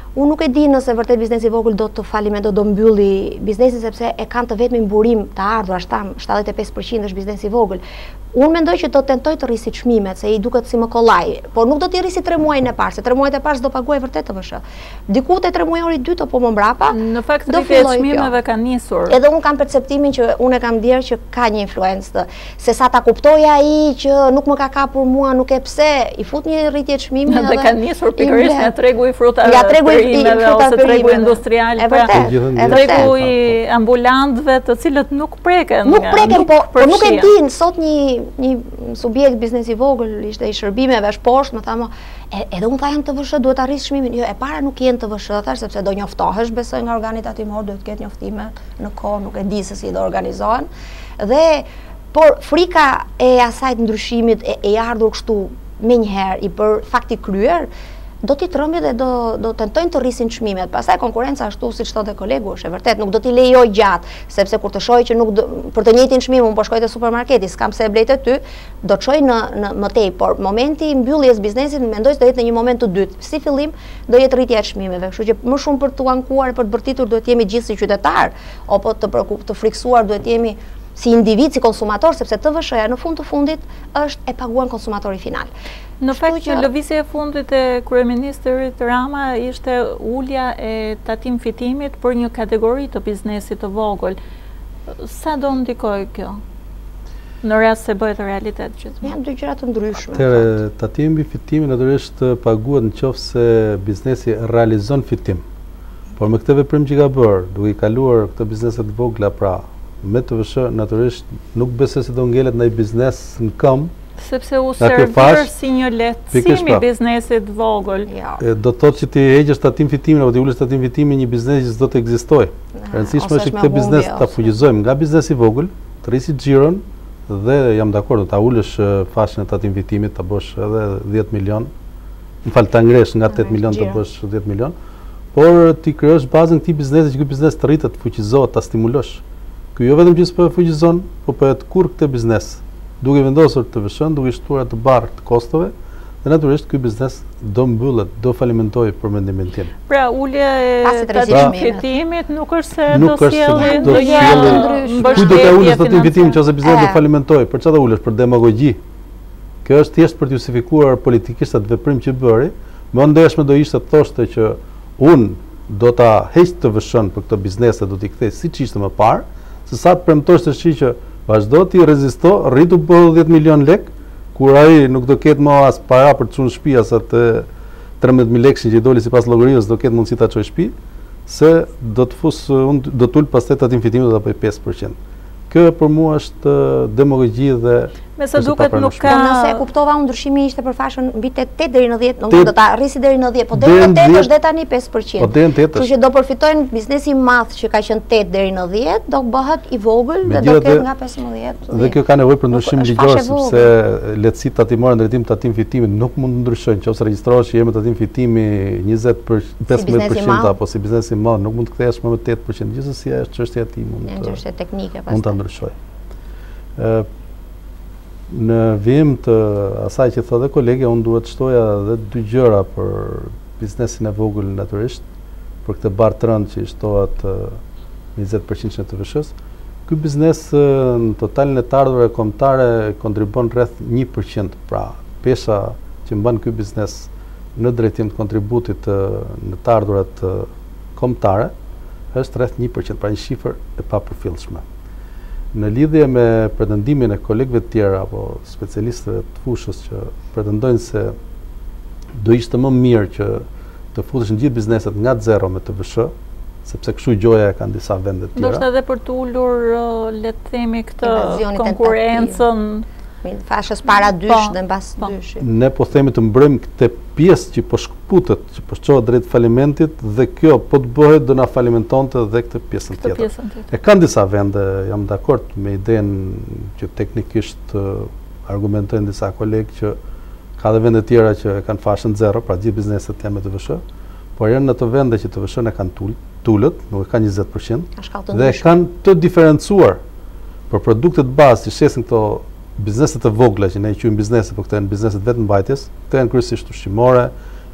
Unë nuk e di nëse vërtet biznesi i vogël do të falimentojë, do mbylli biznesin sepse e kanë të vetmin burim të ardhur, ashtam 75% është biznesi i vogël. Unë mendoj që do tentoj të rrisit çmimet, se i duket si më kollaj, por nuk do t'i rrisi 3 muajin e parë, se 3 muajt e parë s'do paguaj vërtet TVSH. Diku te 3 muaj ori 2 apo më mbrapa. Në fakt rritja e çmimeve ka nisur. Edhe unë kam perceptimin që unë e kam ndier që ka një influencë, se sa ta kuptoj ai që nuk më ka kapur mua, nuk e pse, i fut një rritje çmimi dhe ka nisur pikërisht nga tregu i frutave perimeve ose tregu industrial, tregu i ambulantëve, të cilët nuk preken. Nuk preken, po nuk e din sot një subjekt biznesi vogël, ishte i shërbimeve, është poshtë, më tha edhe unë tha janë TVSH, duhet ta rris çmimin. Jo, e para nuk jenë TVSH, thash, sepse do njoftohesh, besoj nga organi tatimor, duhet të ketë njoftime në kohë, nuk e di se si do organizohen. Por frika e asajt ndryshimit e ardhur kështu me njëherë i për fakti kryer, do t'i trëmbi dhe do tentojnë të rrisin çmimet. Pastaj konkurenca ashtu siç thotë kolegu, është e vërtet, nuk do t'i lejoj gjatë, sepse kur të shohë që nuk për të njëjtin çmim unë po shkoj te supermarketi, s'kam pse e blej te ty, do të shoj në më tej, por momenti i mbylljes biznesit mendoj se do jetë në një moment të dytë. Si fillim do jetë rritja e çmimeve, kështu që më shumë për t'u ankuar, për të bërtitur duhet jemi gjithë si qytetar, apo të friksuar duhet jemi si individ, si konsumator, sepse TVSH-ja në fund të fundit është e paguan konsumatori final. Në fakt që lëvizja e fundit e kryeministrit Rama ishte ulja e tatim fitimit për një kategori të biznesit të vogël. Sa do ndikoj kjo? Në rast se bëhet realitet gjithmonë. Janë dy gjëra të ndryshme. Atëherë, tatimi mbi fitimin natyrisht paguhet nëse biznesi realizon fitim. Por me këtë veprim që ka bërë, duke i kaluar këto biznese të vogla, pra me TVSH natyrisht nuk besoj se do ngelet ndaj biznes në këmbë, sepse u servir si një lehtësim i biznesit vogël. Do të thotë që ti heqësh tatim fitimin apo ti ulësh tatim fitimin një biznesi që s'do të ekzistojë. E rëndësishme është që këtë biznes ta fuqizojmë nga biznesi i vogël, të rrisi xhiron dhe jam dakord, ta ulësh fashën e tatim fitimit, ta bësh edhe 10 milion. Më fal, ta ngresh nga 8 milion të bësh 10 milion, por ti krijosh bazën e këtij biznesi që ky biznes të rritet, të fuqizohet, ta stimulosh. Ky jo vetëm që s'po fuqizon, po bëhet kur këtë biznes, duke vendosur TVSH-n, duke shtuar të barë të kostove, dhe natyrisht ky biznes do mbyllet, do falimentojë për mendimin tim. Pra ulja e tatim fitimit nuk është se do sjellë Ku do të ulësh tatim fitimin nëse biznesi do falimentojë? Për çfarë do ulesh? Për demagogji. Kjo është thjesht për të justifikuar politikisht atë veprim që bëri. Më ndeshme do ishte të thoshte që unë do ta heq TVSH-n për këtë biznes, do t'i kthej siç ishte më parë, se sa të premtosh të shi që vazhdo t'i rezisto, rritu bëhu 10 milion lek, kur ai nuk do ketë më as para për të çuar në shtëpi, as atë 13.000 lekë që i doli sipas llogarisë, do ketë mundësi ta çojë në shtëpi, se do të fus, unë do të ul pastaj tatim fitimi do ta bëj 5%. Kjo për mua është demagogji dhe me sa duket nuk ka. Nëse e kuptova unë, ndryshimi ishte për fashën mbi 8 deri në 10, nuk do ta rrisi deri në 10, po deri në 8 është deri tani 5%. Kështu që do përfitojnë biznesi i madh që ka qenë 8 deri në 10, do bëhet i vogël dhe do ketë nga 15. Dhe kjo ka nevojë për ndryshim ligjor, sepse lehtësitë tatimore ndërtim tatim fitimit nuk mund të ndryshojnë, nëse regjistrohesh që jemi tatim fitimi 15% apo si biznesi i madh, nuk mund të kthehesh më me 8%. Gjithsesi është çështja e tij, mund çështje teknike mund ta ndryshoj. Në vim të asaj që thotë kolegja, unë duhet të shtoja edhe 2 gjëra për biznesin e vogël natyrisht, për këtë barë të rënd që i shtohet 20% në TVSH-s. Ky biznes në totalin e të ardhurave kombëtare kontribon rreth 1%, pra pesha që mban ky biznes në drejtim të kontributit në të ardhurat kombëtare është rreth 1%, pra një shifër e papërfillshme. Në lidhje me pretendimin e kolegëve të tjerë apo specialistëve të fushës që pretendojnë se do ishte më mirë që të futeshin gjithë bizneset nga zero me TVSH, sepse kështu gjoja e kanë disa vende të tjera. Ndoshta edhe për të ulur, le të themi, këtë konkurrencën fashës para dysh dhe mbas dyshit. Ne po themi të mbrojmë këtë pjesë që po shkputet, që po shqohet drejt falimentit, dhe kjo po të bëhet do na falimentonte dhe këtë pjesën tjetër. E kanë disa vende, jam dakord me idenë që teknikisht argumentojnë disa kolegë që ka dhe vende tjera që kanë fashën zero, pra gjithë bizneset janë me TVSH, por janë në të vende që TVSH ne kanë tullët, nuk e kanë 20%, dhe kanë të diferencuar për produktet bazë që shesin këto bizneset e vogla që ne i quajmë biznese, por këto janë bizneset vetëm mbajtjes, këto janë kryesisht ushqimore,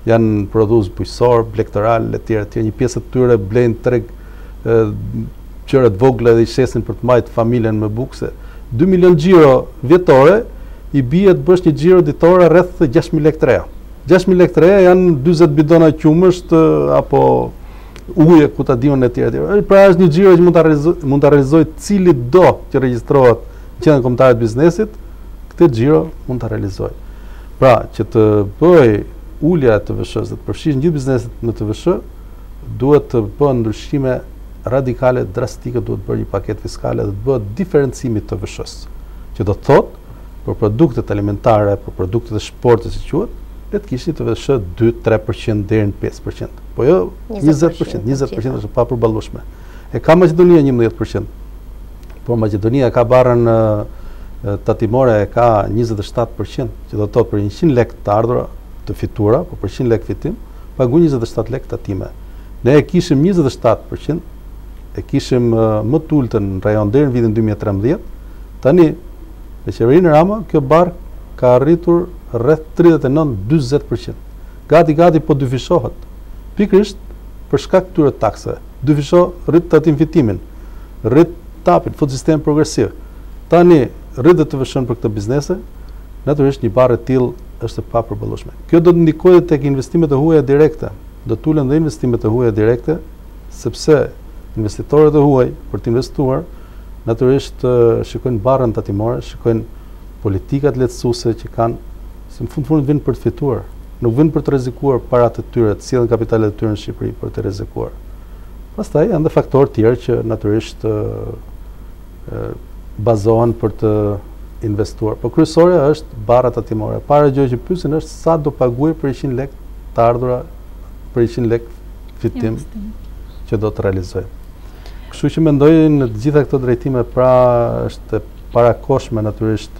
janë prodhues bujqësor, blegtëral, etj. Një pjesë të tyre blejnë treg qyre të vogla dhe i shesin për të mbajtur familjen me bukse. 2 milion xhiro vjetore i bie të bësh një xhiro ditore rreth 6.000 lekë të reja. 6.000 lekë të reja janë 40 bidona qumësht apo uje ku ta diun etj. Pra është një xhiro që mund ta realizojë cili do që regjistrohet në qendrën kombëtare të biznesit, këtë xhiro mund ta realizojë. Pra, që të bëj ulja e TVSH-s dhe të përfshijë gjithë bizneset në TVSH, duhet të bëhen ndryshime radikale, drastike, duhet bërë një paketë fiskale dhe të bëhet diferencimi të TVSH-s, që do të thotë për produktet alimentare, për produktet e shportit si quhet, le të kishte TVSH 2-3% deri në 5%. Po jo 20%, 20% është pa përballueshme. E ka Maqedonia 11%. Por Maqedonia ka barrën tatimore e ka 27%, që do të thotë për 100 lekë të ardhura të fitura, po për 100 lekë fitim, pagu 27 lekë tatime. Ne e kishim 27%, e kishim më të ultën në rajon deri në vitin 2013. Tani me qeverinë Rama kjo barë ka arritur rreth 39-40%. Gati po dyfishohet. Pikërisht për shkak këtyre taksave. Dyfisho rrit tatim fitimin, rrit tapin, fut sistem progresiv. Tani rrit të vëshën për këtë biznese, natyrisht një barë e tillë është e papërballueshme. Kjo do të ndikojë tek investimet e huaja direkte. Do të ulen dhe investimet e huaja direkte, sepse investitorët e huaj për të investuar natyrisht shikojnë barrën tatimore, shikojnë politikat lehtësuese që kanë, se në fund vinë për të fituar, nuk vinë për të rrezikuar paratë të tyre, të sjellin kapitalet e tyre në Shqipëri për të rrezikuar. Pastaj janë dhe faktorë tjerë që natyrisht bazohen për të investuar. Po kryesore është barra tatimore. Para gjë që pyesin është sa do paguaj për 100 lekë të ardhura, për 100 lekë fitim që do të realizojë. Kështu që mendoj në të gjitha këto drejtime, pra është parakoshme natyrisht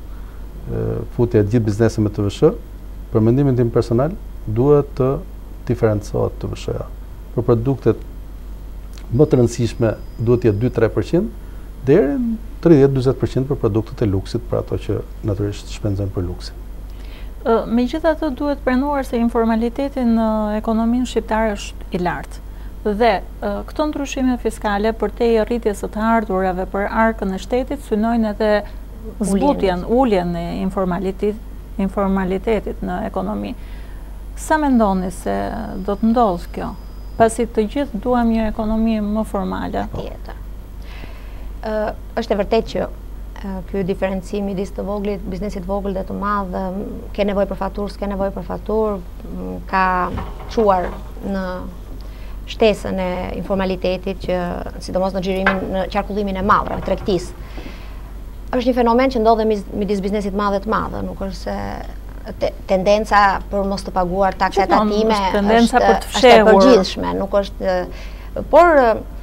futja e gjithë biznesit me TVSH. Për mendimin tim personal, duhet të diferencohet TVSH-ja. Për produktet më të rëndësishme duhet të jetë 2-3%, deri në 30-40% për produktet e luksit, për ato që natyrisht shpenzojnë për luksin. Megjithatë duhet pranuar se informaliteti në ekonominë shqiptare është i lartë. Dhe këto ndryshime fiskale për te i rritjes së të ardhurave për arkën e shtetit synojnë edhe zbutjen, uljen e informalitetit në ekonomi. Sa mendoni se do të ndodhë kjo? Pasi të gjithë duam një ekonomi më formale. Është e vërtet që ky diferencim midis të voglit, biznesit vogël dhe të madh, ke nevojë për faturë, s'ke nevojë për faturë, ka çuar në shtesën e informalitetit që sidomos në qarkullimin e madh, në tregtisë. Është një fenomen që ndodhe midis biznesit madh dhe të madh, nuk është se tendenca për mos të paguar taksa tatime është e përgjithshme, nuk është, por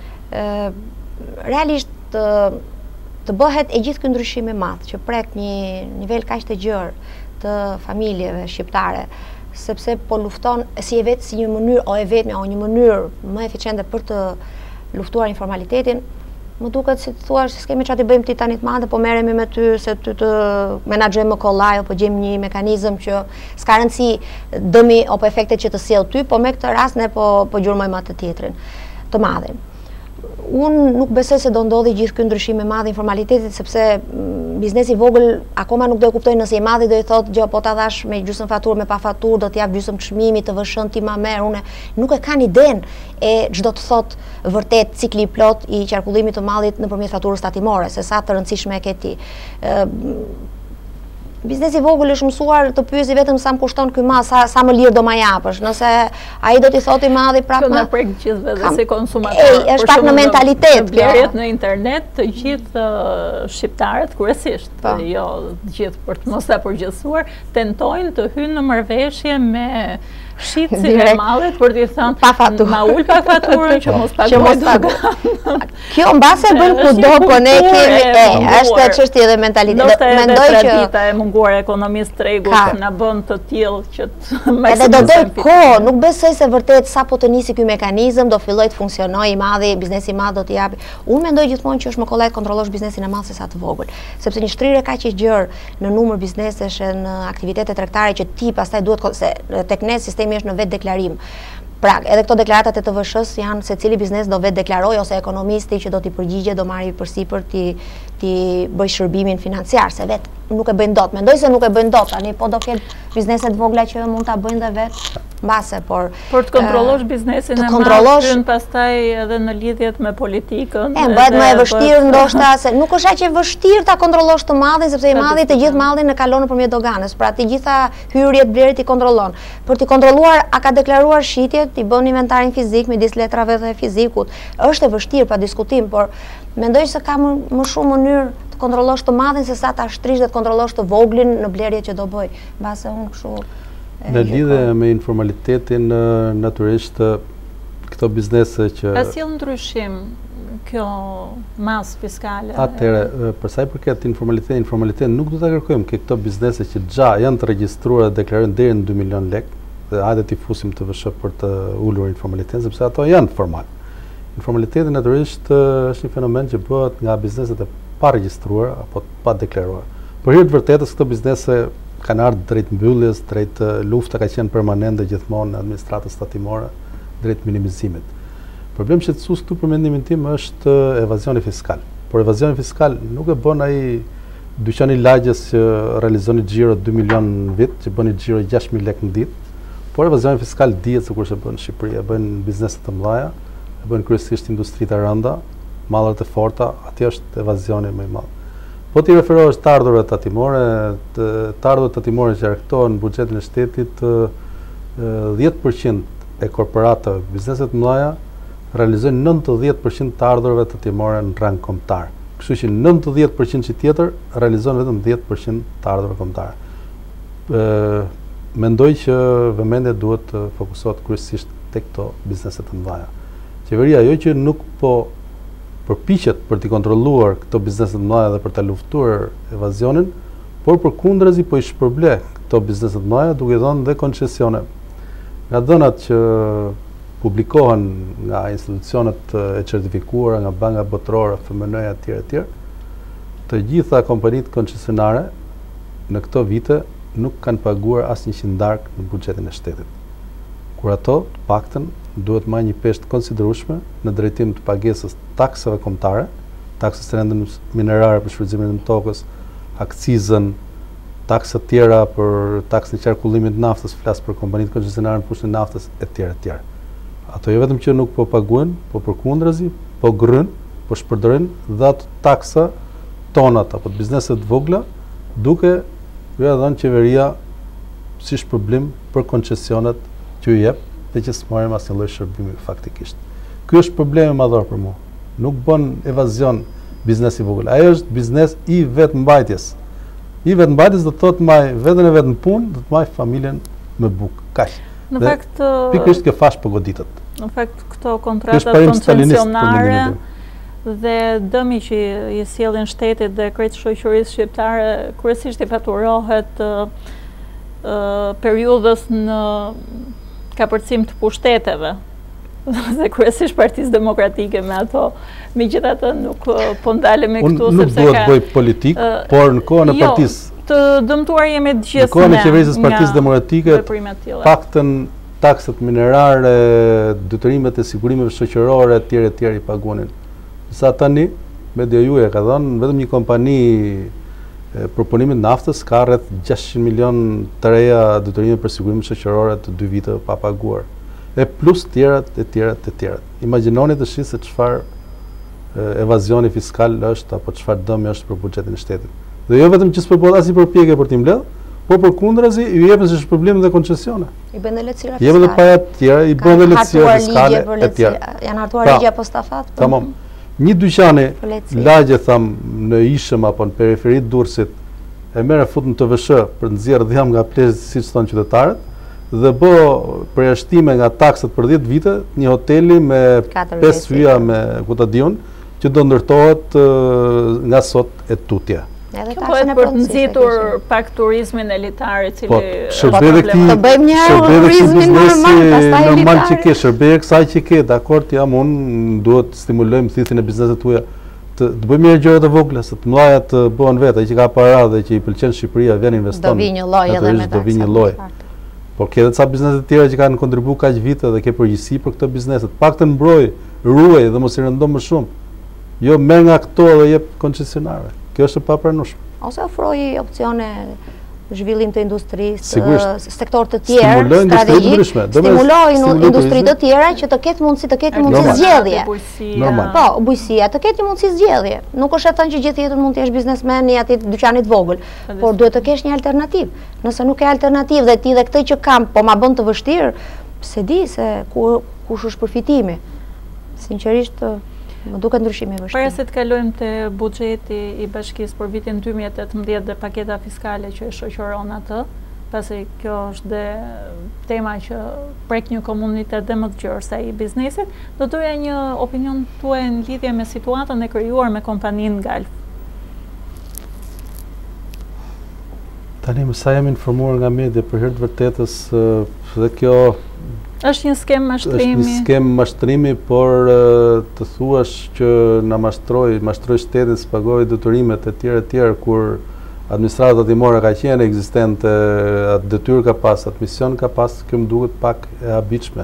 realisht të bëhet e gjithë ky ndryshim i madh që prek një nivel kaq të gjerë të familjeve shqiptare, sepse po lufton si një mënyrë o një mënyrë më eficiente për të luftuar informalitetin. Më duket si të thuash se s'kemi çfarë të bëjmë ti tani të madhe, po merremi me ty se ty të menaxhojmë kollaj apo gjejmë një mekanizëm që s'ka rëndësi dëmi apo efektet që të sjell ty, po me këtë rast ne po gjurmojmë atë tjetrin të madhin. Unë nuk besoj se do ndodhi gjithë ky ndryshim i madh i informalitetit, sepse biznesi i vogël akoma nuk do e kuptojë, nëse i madhi do i thotë gjë, po ta dhash me gjysmë faturë, me pa faturë, do të jap gjysmë çmimi të vëshën ti ma merr, unë nuk e kanë idenë e ç'do të thotë vërtet cikli i plot i qarkullimit të mallit nëpërmjet faturës tatimore, se sa të rëndësishme e ke ti. Biznesi i vogël është mësuar të pyesi vetëm sa më kushton ky mal, sa më lirë do ma japësh. Nëse ai do t'i thotë i madhi prapë. Kjo na prek gjithëve dhe si konsumator. Është pak në mentalitet. Blerjet në internet të gjithë shqiptarët kryesisht, jo gjithë për të mos ta përgjithësuar, tentojnë të hyjnë në marrëveshje me shitësin e mallit për t'i thënë ma ul pa faturën që mos pagoj dogan. Kjo mbase bën kudo, po ne kemi është çështje edhe mentaliteti. Mendoj që dita e munguar e ekonomisë tregut na bën të tillë që edhe do të kohë, nuk besoj se vërtet sapo të nisi ky mekanizëm do filloj të funksionojë i madhi, biznesi i madh do t'i japi. Unë mendoj gjithmonë që është më kollaj të kontrollosh biznesin e madh se sa të vogël, sepse një shtrirje kaq e gjerë në numër biznesesh e në aktivitete tregtare që ti pastaj duhet tek ne sistemi vazhdimisht në vetë deklarim. Pra, edhe këto deklaratat e TVSH-s janë se cili biznes do vetë deklaroj, ose ekonomisti që do t'i përgjigje, do marri përsipër t'i bëj shërbimin financiar, se vetë nuk e bëjnë dot. Mendoj se nuk e bëjnë dot, tani po do ketë bizneset vogla që mund t'a bëjnë dhe vetë mbase, por të kontrollosh biznesin e madh, pastaj edhe në lidhjet me politikën. Bëhet më e vështirë ndoshta, se nuk është aq e vështirë ta kontrollosh të madhin, sepse i madhi të gjithë mallin e kalon nëpërmjet doganës, pra të gjitha hyrjet blerit i kontrollon. Për t'i kontrolluar a ka deklaruar shitjet, i bën inventarin fizik midis letrave dhe fizikut. Është e vështirë pa diskutim, por mendoj se ka më shumë mënyrë të kontrollosh të madhin se sa ta shtrish dhe të kontrollosh të voglin në blerje që do bëj. Mbase unë kështu. Në lidhje me informalitetin, natyrisht këto biznese që... A sjell ndryshim kjo masë fiskale? Atëherë, për sa i përket informalitet nuk do ta kërkojmë ke këto biznese që janë të regjistruara dhe deklarojnë deri në 2 milion lek, dhe hajde t'i fusim TVSH për të ulur informalitetin, sepse ato janë formal. Informaliteti natyrisht është një fenomen që bëhet nga bizneset e pa regjistruara apo pa deklaruara. Për hir të vërtetës, këto biznese kanë ardhur drejt mbylljes, drejt lufta ka qenë permanente gjithmonë në administratën tatimore, drejt minimizimit. Problemi që të sus këtu për mendimin tim është evazioni fiskal. Por evazioni fiskal nuk e bën ai dyqani lagjes që realizoni xhiro 2 milion në vit, që bëni xhiro 6.000 lekë në ditë, por evazioni fiskal dihet se kurse bën në Shqipëri, e bën bizneset të mëdha, e bën kryesisht industritë e rënda, mallet e forta, atje është evazioni më i madh. Po ti referohesh të ardhurave tatimore, të ardhurave tatimore që arrektohen në buxhetin e shtetit, 10% e korporatave, bizneset mëdha realizojnë 90% të ardhurave tatimore në rang kombëtar. Kështu që 90% që tjetër realizojnë vetëm 10% të ardhurave kombëtare. Mendoj që vëmendja duhet të fokusohet kryesisht tek këto biznese të mëdha. Qeveria jo që nuk po përpiqet për t'i kontrolluar këto biznese të mëdha dhe për ta luftuar evazionin, por përkundrazi po i shpërble këto biznese të mëdha duke dhënë dhe koncesione. Nga dhënat që publikohen nga institucionet e certifikuara, nga banka botërore, FMN-ja etj., të gjitha kompanitë koncesionare në këto vite nuk kanë paguar asnjë darkë në buxhetin e shtetit. Kur ato, të paktën, duhet marrë një peshë të konsiderueshme në drejtim të pagesës taksave kombëtare, taksës së rendeve minerare për shfrytëzimin e tokës, akcizën, taksa tjera për taksën e qarkullimit të naftës, flas për kompanitë koncesionare në fushën e naftës etj. Ato jo vetëm që nuk po paguajnë, po përkundrazi, po grën, po shpërdorojnë dhe ato taksa tonat apo bizneset vogla, duke ju dhënë qeveria si shpërblim për koncesionet që ju jep dhe që s'marrim asnjë lloj shërbimi faktikisht. Ky është problemi madhor për mua. Nuk bën evazion biznesi i vogël. Ai është biznes i vetmbajtjes. I vetmbajtjes do të thotë maj veten e vet në punë, do të maj familjen me bukë. Kaq. Në fakt pikërisht kjo fash po goditet. Në fakt këto kontratat koncesionare dhe dëmi që i sjellin shtetit dhe krejt shoqërisë shqiptare kryesisht i faturohet periudhës në kapërcim të pushteteve dhe kryesisht Partisë Demokratike me ato. Megjithatë nuk po ndalemi këtu sepse ka... Nuk duhet bëj politik, por në kohën e partisë... Të dëmtuar jemi të gjithë në kohën e qeverisë Partisë Demokratike, paktën taksat minerare, detyrimet e sigurimeve shoqërore etj. I paguanin. Sa tani, Media Juaj ka dhënë vetëm një kompani përpunimit naftës ka rreth 600 milion të reja detyrime për sigurimin shoqëror të 2 vite pa paguar. E plus tjerat e tjerat. Imagjinoni të shih se çfarë evazioni fiskal është apo çfarë dëmi është për buxhetin e shtetit. Dhe jo vetëm që s'përbohet asnjë përpjekje për t'i mbledh, por përkundrazi ju jepen si shpërblim dhe koncesione. I bën lehtësira fiskale. Jepën edhe paja të tjera, i bën lehtësira fiskale etj. Janë hartuar ligje apostafat. Tamam. Një dyqani lagje tham në Ishëm apo në periferit Durrësit e merr fut në TVSH për të nxjerrë dhëm nga plezh siç thonë qytetarët dhe bë përjashtime nga taksat për 10 vite një hoteli me 5 hyja me ku ta diun që do ndërtohet nga sot e tutje. Kjo bëhet për të nxitur pak turizmin elitar i cili të bëjmë një turizmin normal që ke, shërbej kësaj që ke, dakord, jam unë duhet stimulojmë thithjen e bizneset tuaja. Të bëjmë një gjëra të vogla, se të mëdha të bëhen vetë, ai që ka para dhe që i pëlqen Shqipëria vjen investon. Do vi një lloj edhe me do vi një lloj. Por ke edhe ca bizneset tjera që kanë kontribu kaq vite dhe ke përgjegjësi për këto bizneset. Paktën mbroj, ruaj dhe mos i rëndo më shumë. Jo merr nga këto dhe jep koncesionarëve. Kjo është e papranueshme. Ose ofroi opsione zhvillim të industrisë, sektor të tjerë, strategjik, stimulojnë industri të tjera që të ketë mundësi zgjedhje. Po, bujësia, të ketë një mundësi zgjedhje. Nuk është e thënë që gjithë jetën mund të jesh biznesmen i atij dyqanit vogël, por duhet të kesh një alternativë. Nëse nuk ke alternativë dhe ti dhe këtë që kam, po ma bën të vështirë, se di se kush është përfitimi. Sinqerisht, më duke ndryshimi vështirë. Para se të kalojmë te buxheti i bashkisë për vitin 2018 dhe paketa fiskale që e shoqëron atë, pasi kjo është dhe tema që prek një komunitet dhe më të gjerë sa i biznesit, do doja një opinion tuaj në lidhje me situatën e krijuar me kompaninë Galf. Tani më sa jam informuar nga media për hir të vërtetës dhe kjo është një skem mashtrimi. Është një skem mashtrimi, por të thuash që na mashtroi shtetin së pagoj detyrimet e tjera kur administrata tatimore ka qenë ekzistente, atë detyrë ka pas, atë mision ka pas, kjo më duket pak e habitshme.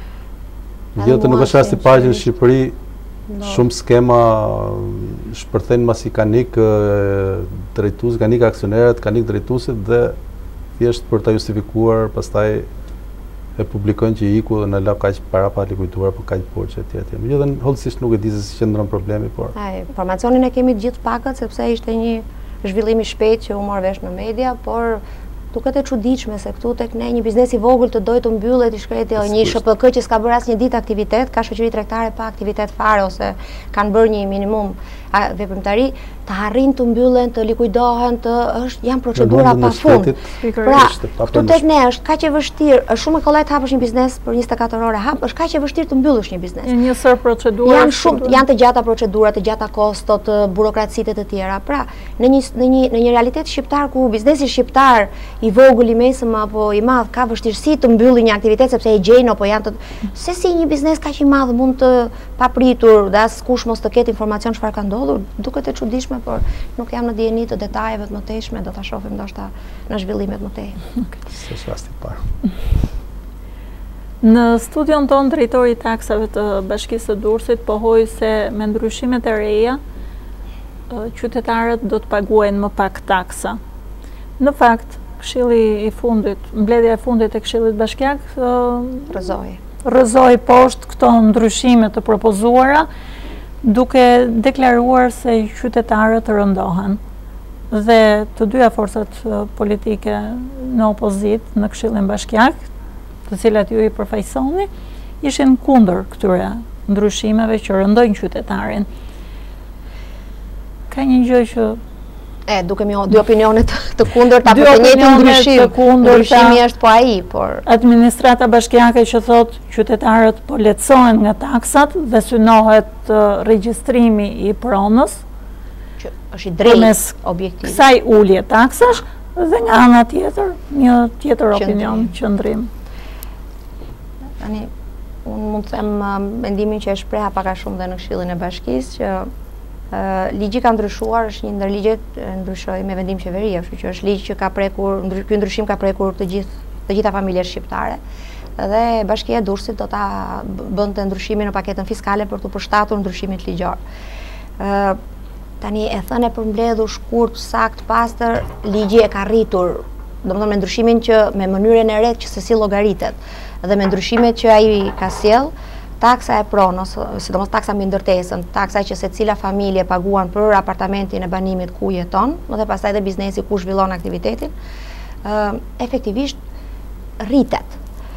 Jo të nuk është rasti parë që në Shqipëri shumë skema shpërthejnë mas i kanik drejtues, kanik aksionerët, kanik drejtuesit dhe thjesht për ta justifikuar pastaj e publikojnë që iku dhe në la kaq para pa likuituar për kaq borxhe etj. Megjithatë hollësisht nuk e di se si qëndron problemi, por informacionin e kemi të gjithë pakët sepse ishte një zhvillim i shpejtë që u mor vesh në media, por duket e çuditshme se këtu tek ne një biznes i vogël të dojë të mbyllet i shkreti një SHPK që s'ka bërë asnjë ditë aktivitet, ka shoqëri tregtare pa aktivitet fare ose kanë bërë një minimum veprimtari, të harrin të mbyllen, të likuidohen, janë procedura pafund. Pra, këtu tek ne është kaq e vështirë, është shumë e kollaj të hapësh një biznes për 24 orë hap, është kaq e vështirë të mbyllësh një biznes. Një sër procedura. Janë të gjata procedurat, të gjata kostot, burokracitë të tjera. Pra, në një realitet shqiptar ku biznesi shqiptar i vogël, i mesëm apo i madh ka vështirësi të mbyllë një aktivitet sepse e gjejnë apo janë se si një biznes kaq i madh mund të papritur dhe askush mos të ketë informacion çfarë ka ndodhur, duket e çuditshme, por nuk jam në dijeni të detajeve të mëtejshme, do ta shohim ndoshta në zhvillimet më tej. S'është rasti i parë. Në studion ton drejtori i taksave të Bashkisë së Durrësit pohoi se me ndryshimet e reja qytetarët do të paguajnë më pak taksa. Në fakt, Këshilli i fundit, mbledhja e fundit e Këshillit Bashkiak rrëzoi poshtë këto ndryshime të propozuara, duke deklaruar se qytetarët rëndohen. Dhe të dyja forcat politike në opozit në Këshillin Bashkiak, të cilat ju i përfaqësoni, ishin kundër këtyre ndryshimeve që rëndojnë qytetarin. Ka një gjë që duke mi dy opinionet të kundërta për të njëjtin ndryshim. Ndryshimi është po ai, por administrata bashkiake që thot qytetarët po lehtësohen nga taksat dhe synohet regjistrimi i pronës, që është i drejtë objektiv. Kësaj ulje taksash dhe nga ana tjetër një tjetër opinion, qëndrim. Tani unë mund të them mendimin që e shpreha pak a shumë dhe në Këshillin e Bashkisë që ligji ka ndryshuar, është një ndër ligjet ndryshoi me vendim qeverie, kështu që është ligj që ka prekur, ky ndryshim ka prekur të gjitha familjet shqiptare. Dhe Bashkia e Durrësit do ta bënte ndryshimin në paketën fiskale për të përshtatur ndryshimit ligjor. Tani e thënë e përmbledhur shkurt, sakt, pastër, ligji e ka rritur, domethënë me ndryshimin që me mënyrën e re që se si llogaritet dhe me ndryshimet që ai ka sjell. Taksa e pronës, sidomos taksa mbi ndërtesën, taksa që secila familje paguan për apartamentin e banimit ku jeton, dhe pastaj edhe biznesi ku zhvillon aktivitetin, efektivisht rritet.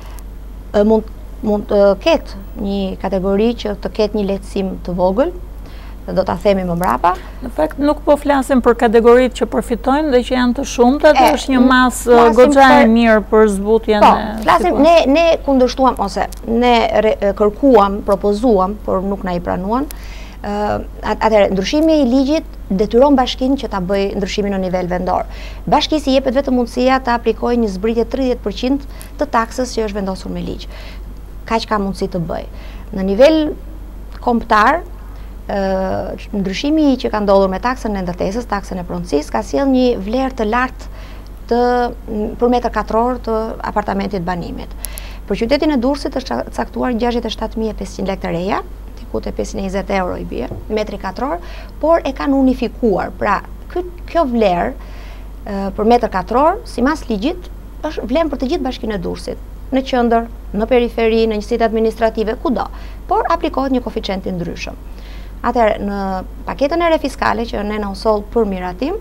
Mund të ketë një kategori që të ketë një lehtësim të vogël, do ta themi më mbrapa. Në fakt nuk po flasim për kategoritë që përfitojnë dhe që janë të shumta, dhe është një masë goxha e mirë për zbutjen e. Flasim, ne kundërshtuam ose ne kërkuam, propozuam, por nuk na i pranuan. Atëherë ndryshimi i ligjit detyron bashkinë që ta bëjë ndryshimin në nivel vendor. Bashkisë i jepet vetëm mundësia të aplikojë një zbritje 30% të taksës që është vendosur me ligj. Kaq ka mundësi të bëjë. Në nivel kombëtar, ndryshimi që ka ndodhur me taksën e ndërtesës, taksën e pronësisë, ka sjell një vlerë të lartë për metër katror të apartamentit banimit. Për qytetin e Durrësit është caktuar 67.500 lekë të reja, diku te 520 euro i bie, metri katror, por e kanë unifikuar. Pra, kjo vlerë për metër katror, sipas ligjit, është vlerë për të gjithë bashkinë e Durrësit, në qendër, në periferi, në njësitë administrative, kudo, por aplikohet një koeficient i ndryshëm. Atëherë, në paketën e re fiskale që ne na u soll për miratim,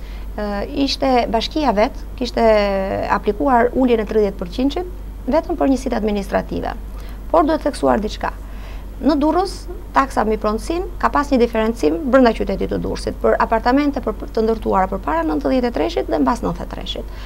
ishte bashkia vet, kishte aplikuar uljen e 30%-it vetëm për njësitë administrative. Por duhet theksuar diçka. Në Durrës, taksa mbi pronësinë ka pas një diferencim brenda qytetit të Durrësit për apartamente të ndërtuara përpara 93-shit dhe mbas 93-shit.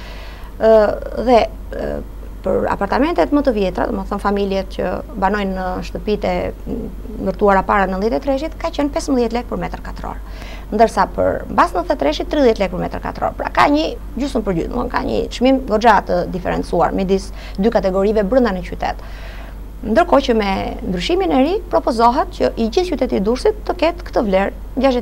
Dhe për apartamentet më të vjetra, domethënë familjet që banojnë në shtëpitë ndërtuara para 93-shit, ka qenë 15 lekë për metër katror. Ndërsa për mbas 93-shit 30 lekë për metër katror. Pra ka një gjysmë për gjysmë, ka një çmim goxha të diferencuar midis dy kategorive brenda në qytet. Ndërkohë që me ndryshimin e ri propozohet që i gjithë qyteti i Durrësit të ketë këtë vlerë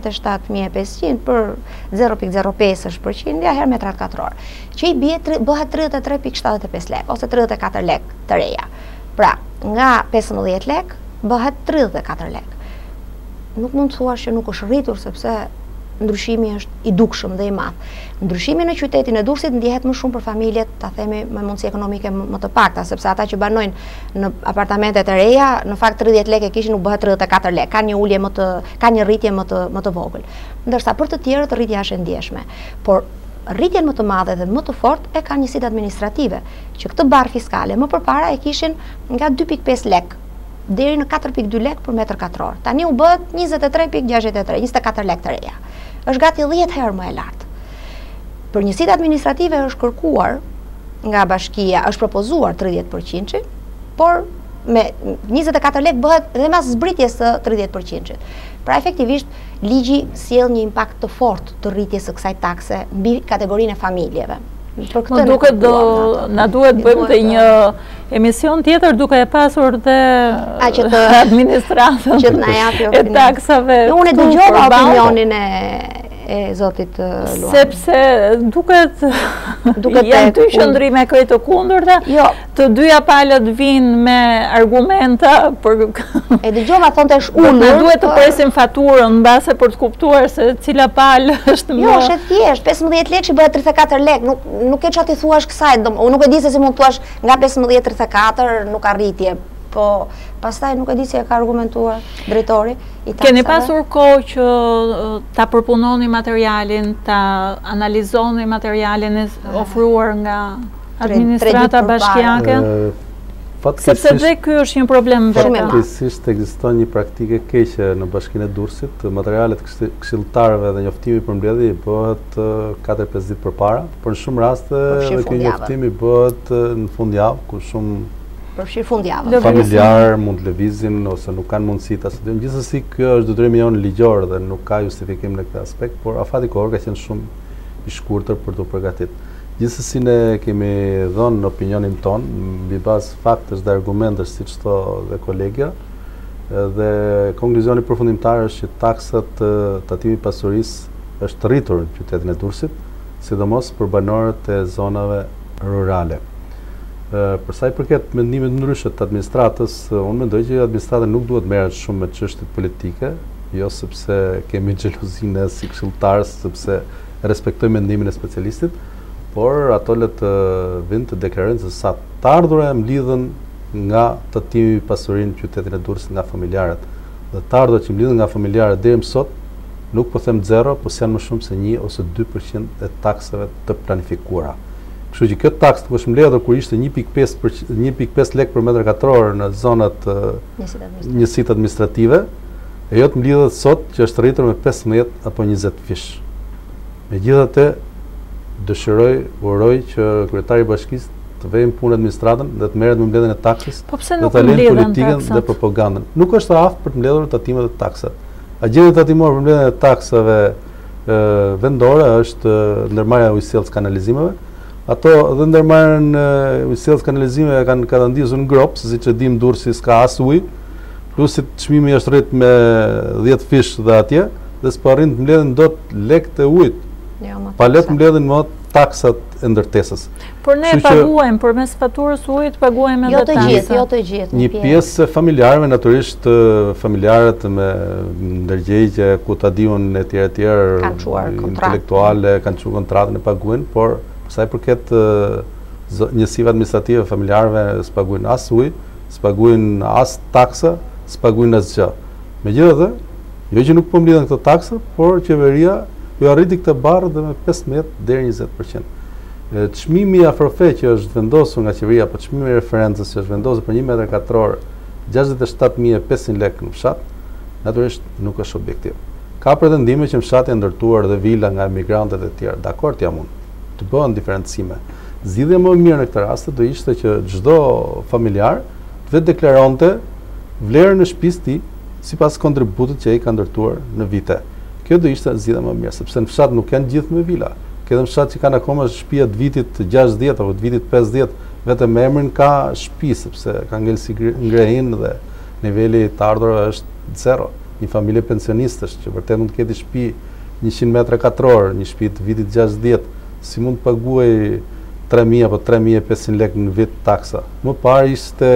67.500 për 0.05 është përqindja herë metrat katror, që i bëhet 33.75 lekë ose 34 lekë të reja. Pra, nga 15 lekë bëhet 34 lekë. Nuk mund të thuash që nuk është rritur sepse ndryshimi është i dukshëm dhe i madh. Ndryshimi në qytetin e Durrësit ndjehet më shumë për familjet, ta themi, me mundësi ekonomike më të pakta, sepse ata që banojnë në apartamentet e reja, në fakt 30 lekë kishin nuk bëhet 34 lekë, ka një ulje ka një rritje më të vogël. Ndërsa për të tjerët rritja është e ndjeshme. Por rritjen më të madhe dhe më të fortë e kanë njësitë administrative, që këtë barë fiskale më përpara e kishin nga 2.5 lekë deri në 4.2 lekë për metër katror. Tani u bëhet 23.63, 24 lekë të reja. Është gati 10 herë më e lartë. Për njësitë administrative është kërkuar nga bashkia, është propozuar 30%, por me 24 lekë bëhet dhe mas zbritjes së 30%. Pra efektivisht ligji sjell një impakt të fortë të rritjes së kësaj takse mbi kategorinë e familjeve. Më duket na duhet bëjmë të një emision tjetër duke e pasur dhe administratën e taksave. Unë e dëgjova opinionin e zotit Luan. Sepse duket janë dy qëndrime krejt të kundërta, të dyja palët vinë me argumenta për... E dëgjova thonte është ulur. Ne duhet të presim faturën mbase për të kuptuar se cila palë është më... Jo, është thjesht, 15 lekë që bëhet 34 lekë, nuk e çati thuash kësaj, unë nuk e di se si mund të thuash nga 15-34 nuk ka rritje. Po, pastaj nuk e di si e ka argumentuar drejtori i taksave. Keni pasur kohë që ta përpunoni materialin, ta analizoni materialin ofruar nga administrata bashkiake? Sepse dhe ky është një problem vetë. Fatkeqësisht ekziston një praktike keqe në Bashkinë e Durrësit, materialet këshilltarëve dhe njoftimi për mbledhje bëhet 4-5 ditë përpara, por në shumë raste ky njoftimi bëhet në fundjavë, ku shumë përfshirë fundjavë. Familjar mund të lëvizin ose nuk kanë mundësi ta studojnë. Gjithsesi kjo është detyrimi jon ligjor dhe nuk ka justifikim në këtë aspekt, por afati kohor ka qenë shumë i shkurtër për të përgatitur. Gjithsesi ne kemi dhënë opinionin ton mbi bazë faktesh dhe argumentesh siç thotë dhe kolegja, dhe konkluzioni përfundimtar është që taksat tatimi pasurisë është rritur në qytetin e Durrësit, sidomos për banorët e zonave rurale. Për sa i përket mendimeve të ndryshme të administratës, unë mendoj që administrata nuk duhet merret shumë me çështjet politike, jo sepse kemi xhelozinë si këshilltarës, sepse respektojmë mendimin e specialistit, por ato le të vinë të deklarojnë se sa të ardhurë mlidhen nga tatimi i pasurinë në qytetin e Durrësit nga familjarët. Dhe të ardhurat që mlidhen nga familjarët deri më sot, nuk po them 0, por janë më shumë se 1 ose 2% e taksave të planifikuara. Kështu që këtë taks të është mbledhur kur ishte 1.5 lekë për metër katror në zonat njësitë administrative, e jo të mbledhet sot që është rritur me 15 apo 20 fish. Megjithatë, uroj që kryetari i bashkisë të vejmë punë administratën dhe të merret me mbledhjen e taksës, dhe të lënë politikën dhe propagandën. Nuk është aftë për të mbledhur tatimet e taksat. Agjendja tatimore për mbledhjen e taksave vendore është ndërmarrja e ujësillës kanalizimeve. Ato dhe ndërmarrën ujësillës kanalizimeve kanë ndizur në grop, siç e dim Durrësi s'ka as ujë, plusit çmimi është rrit me 10 fish dhe atje, dhe s'po arrin të mbledhen dot lekët e ujit. Pa le të mbledhen më taksat e ndërtesës. Por ne paguajmë përmes faturës ujit, paguajmë edhe taksën. Jo të gjithë. Një pjesë familjarëve, natyrisht familjarët me ndërgjegje, ku ta diun e tjerë intelektuale, kanë çuar kontratën e paguajnë, por sa i përket njësive administrative familjarëve s'paguajnë as ujë, s'paguajnë as taksa, s'paguajnë asgjë. Megjithatë, jo që nuk po mblidhen këto taksa, por qeveria ju arriti këtë barë dhe me 15 deri 20%. Çmimi afrofe që është vendosur nga qeveria, apo çmimi i referencës që është vendosur për 1 metër katror 67.500 lekë në fshat, natyrisht nuk është objektiv. Ka pretendime që fshati janë ndërtuar dhe vila nga emigrantët e tjerë. Dakord jam unë. Të bëhen diferencime. Zgjidhja më e mirë në këtë rast do ishte që çdo familjar të deklaronte vlerën e shtëpisë tij sipas kontributit që ai ka ndërtuar në vite. Kjo do ishte zgjidhja më e mirë, sepse në fshat nuk janë gjithë me vila. Ka edhe fshat që kanë akoma shtëpia të vitit 60 apo të vitit 50, vetëm emrin ka shtëpi sepse ka ngelsi ngrehin dhe niveli i të ardhurave është zero. Një familje pensionistësh që vërtet mund të ketë shtëpi 100 metra katror, një shtëpi të vitit 60, si mund të paguaj 3.000 apo 3.500 lekë në vit taksa. Më parë ishte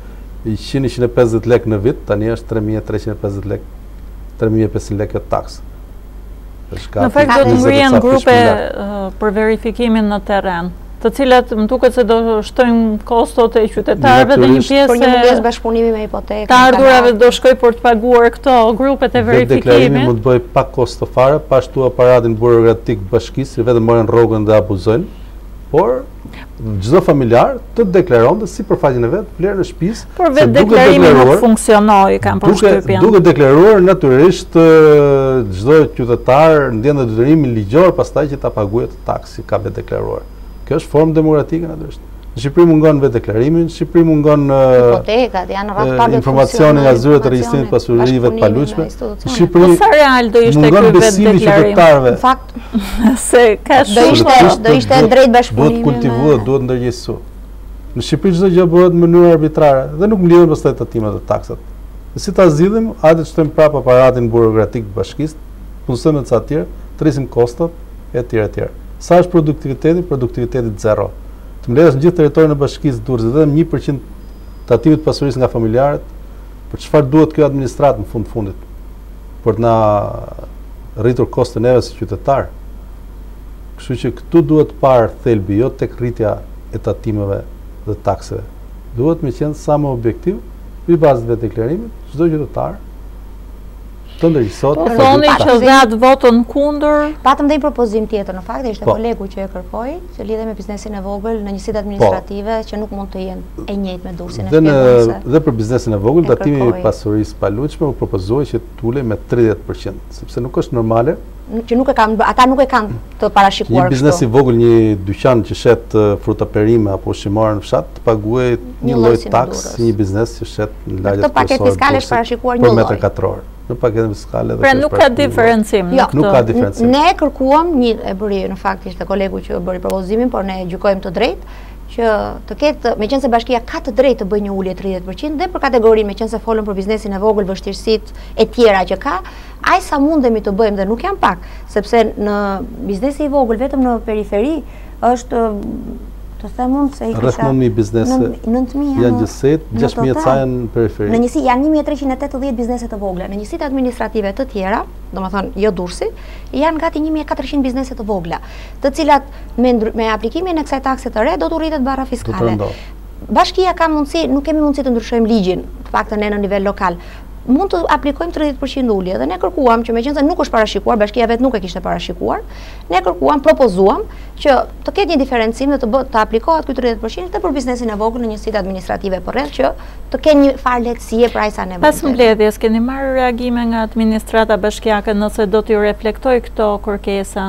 100-150 lekë në vit, tani është 3.350 lekë, 3.500 lekë taksë. Në fakt do të ngrihen grupe për verifikimin në terren, të cilat më duket se do shtojnë kostot e qytetarëve dhe një pjesë për një pjesë bashkëpunimi me hipotekë. Të ardhurat do shkoj për të paguar këto grupet e verifikimit. Deklarimi mund të bëj pa kosto fare, pa shtu aparatin burokratik bashkisë, vetëm morën rrogën dhe abuzojnë, por çdo familjar të deklaronte si përfaqen e vet vlerën e shtëpisë. Por vetë deklarimi nuk funksionoi, kam përshtypjen. Duke deklaruar natyrisht çdo qytetar ndjen detyrimin ligjor pastaj që ta paguajë taksë ka vetë deklaruar. Kjo është formë demokratike natyrisht. Në Shqipëri mungon vetë deklarimin, në Shqipëri mungon hipotekat, janë rreth informacione nga zyrat e regjistrimit të pasurive të paluajtshme. Në Shqipëri sa real do ishte ky vetë deklarim? Në fakt se ka do ishte drejt bashkëpunimi. Duhet kultivuar, duhet ndërgjegjësuar. Në Shqipëri çdo gjë bëhet në mënyrë arbitrare dhe nuk mlidhen pastaj tatimet e taksat. Dhe si ta zgjidhim, hajde të shtojmë prapë aparatin burokratik të bashkisë, punësojmë me ca të tjerë, të rrisim kostot etj etj. Sa është produktiviteti? Produktiviteti 0. Të mbledhës në gjithë territorin e bashkisë Durrësit vetëm 1% të tatimit pasurisë nga familjarët, për çfarë duhet kjo administrat në fundit? Për të na rritur kostin neve si qytetar. Kështu që këtu duhet parë thelbi, jo tek rritja e tatimeve dhe takseve. Duhet me qenë sa më objektiv, mbi bazë të deklarimit, çdo qytetar të ndërgjegjësohet. Po thoni që dhat votën kundër. Patëm dhe një propozim tjetër në fakt, ishte kolegu që e kërkoi, që lidhe me biznesin e vogël në njësitë administrative që nuk mund të jenë e njëjtë me Durrësin e Shqipërisë. Dhe për biznesin e vogël, datimi i pasurisë paluajtshme u propozoi që tulej me 30%, sepse nuk është normale që nuk e kanë, ata nuk e kanë të parashikuar kështu. Një biznes i vogël, një dyqan që shet fruta perime apo ushqimore në fshat, të paguajë një lloj taksë si një biznes që shet në lagje të paketë fiskale është parashikuar një lloj. Për metër katror. Në paketën fiskale dhe nuk ka diferencim. Jo, nuk ka diferencim. Ne kërkuam një e bëri në fakt ishte kolegu që bëri propozimin, por ne gjykojmë të drejtë që të ketë, meqense bashkia ka të drejtë të bëjë një ulje 30% dhe për kategorinë meqense folën për biznesin e vogël, vështirësitë e tjera që ka, aq sa mundemi të bëjmë dhe nuk janë pak, sepse në biznesi i vogël vetëm në periferi është të them unë se i kisha rreth 9.000 biznese janë gjëset, 6.000 ca janë në periferi. Në njësi janë 1.380 biznese të vogla, në njësitë administrative të tjera, domethënë jo Durrësi, janë gati 1.400 biznese të vogla, të cilat me aplikimin e kësaj takse të re do të rritet barra fiskale. Bashkia ka mundësi, nuk kemi mundësi të ndryshojmë ligjin, të paktën ne në nivel lokal. Mund të aplikojmë 30% ulje dhe ne kërkuam që meqense nuk është parashikuar, bashkia vetë nuk e kishte parashikuar, ne kërkuam, propozuam që të ketë një diferencim dhe të aplikohet ky 30% dhe për biznesin e vogël në njësitë administrative përreth që të kenë një farë lehtësie për ai sa nevojë. Pas mbledhjes keni marrë reagime nga administrata bashkiake nëse do t'ju reflektoj këto kërkesa?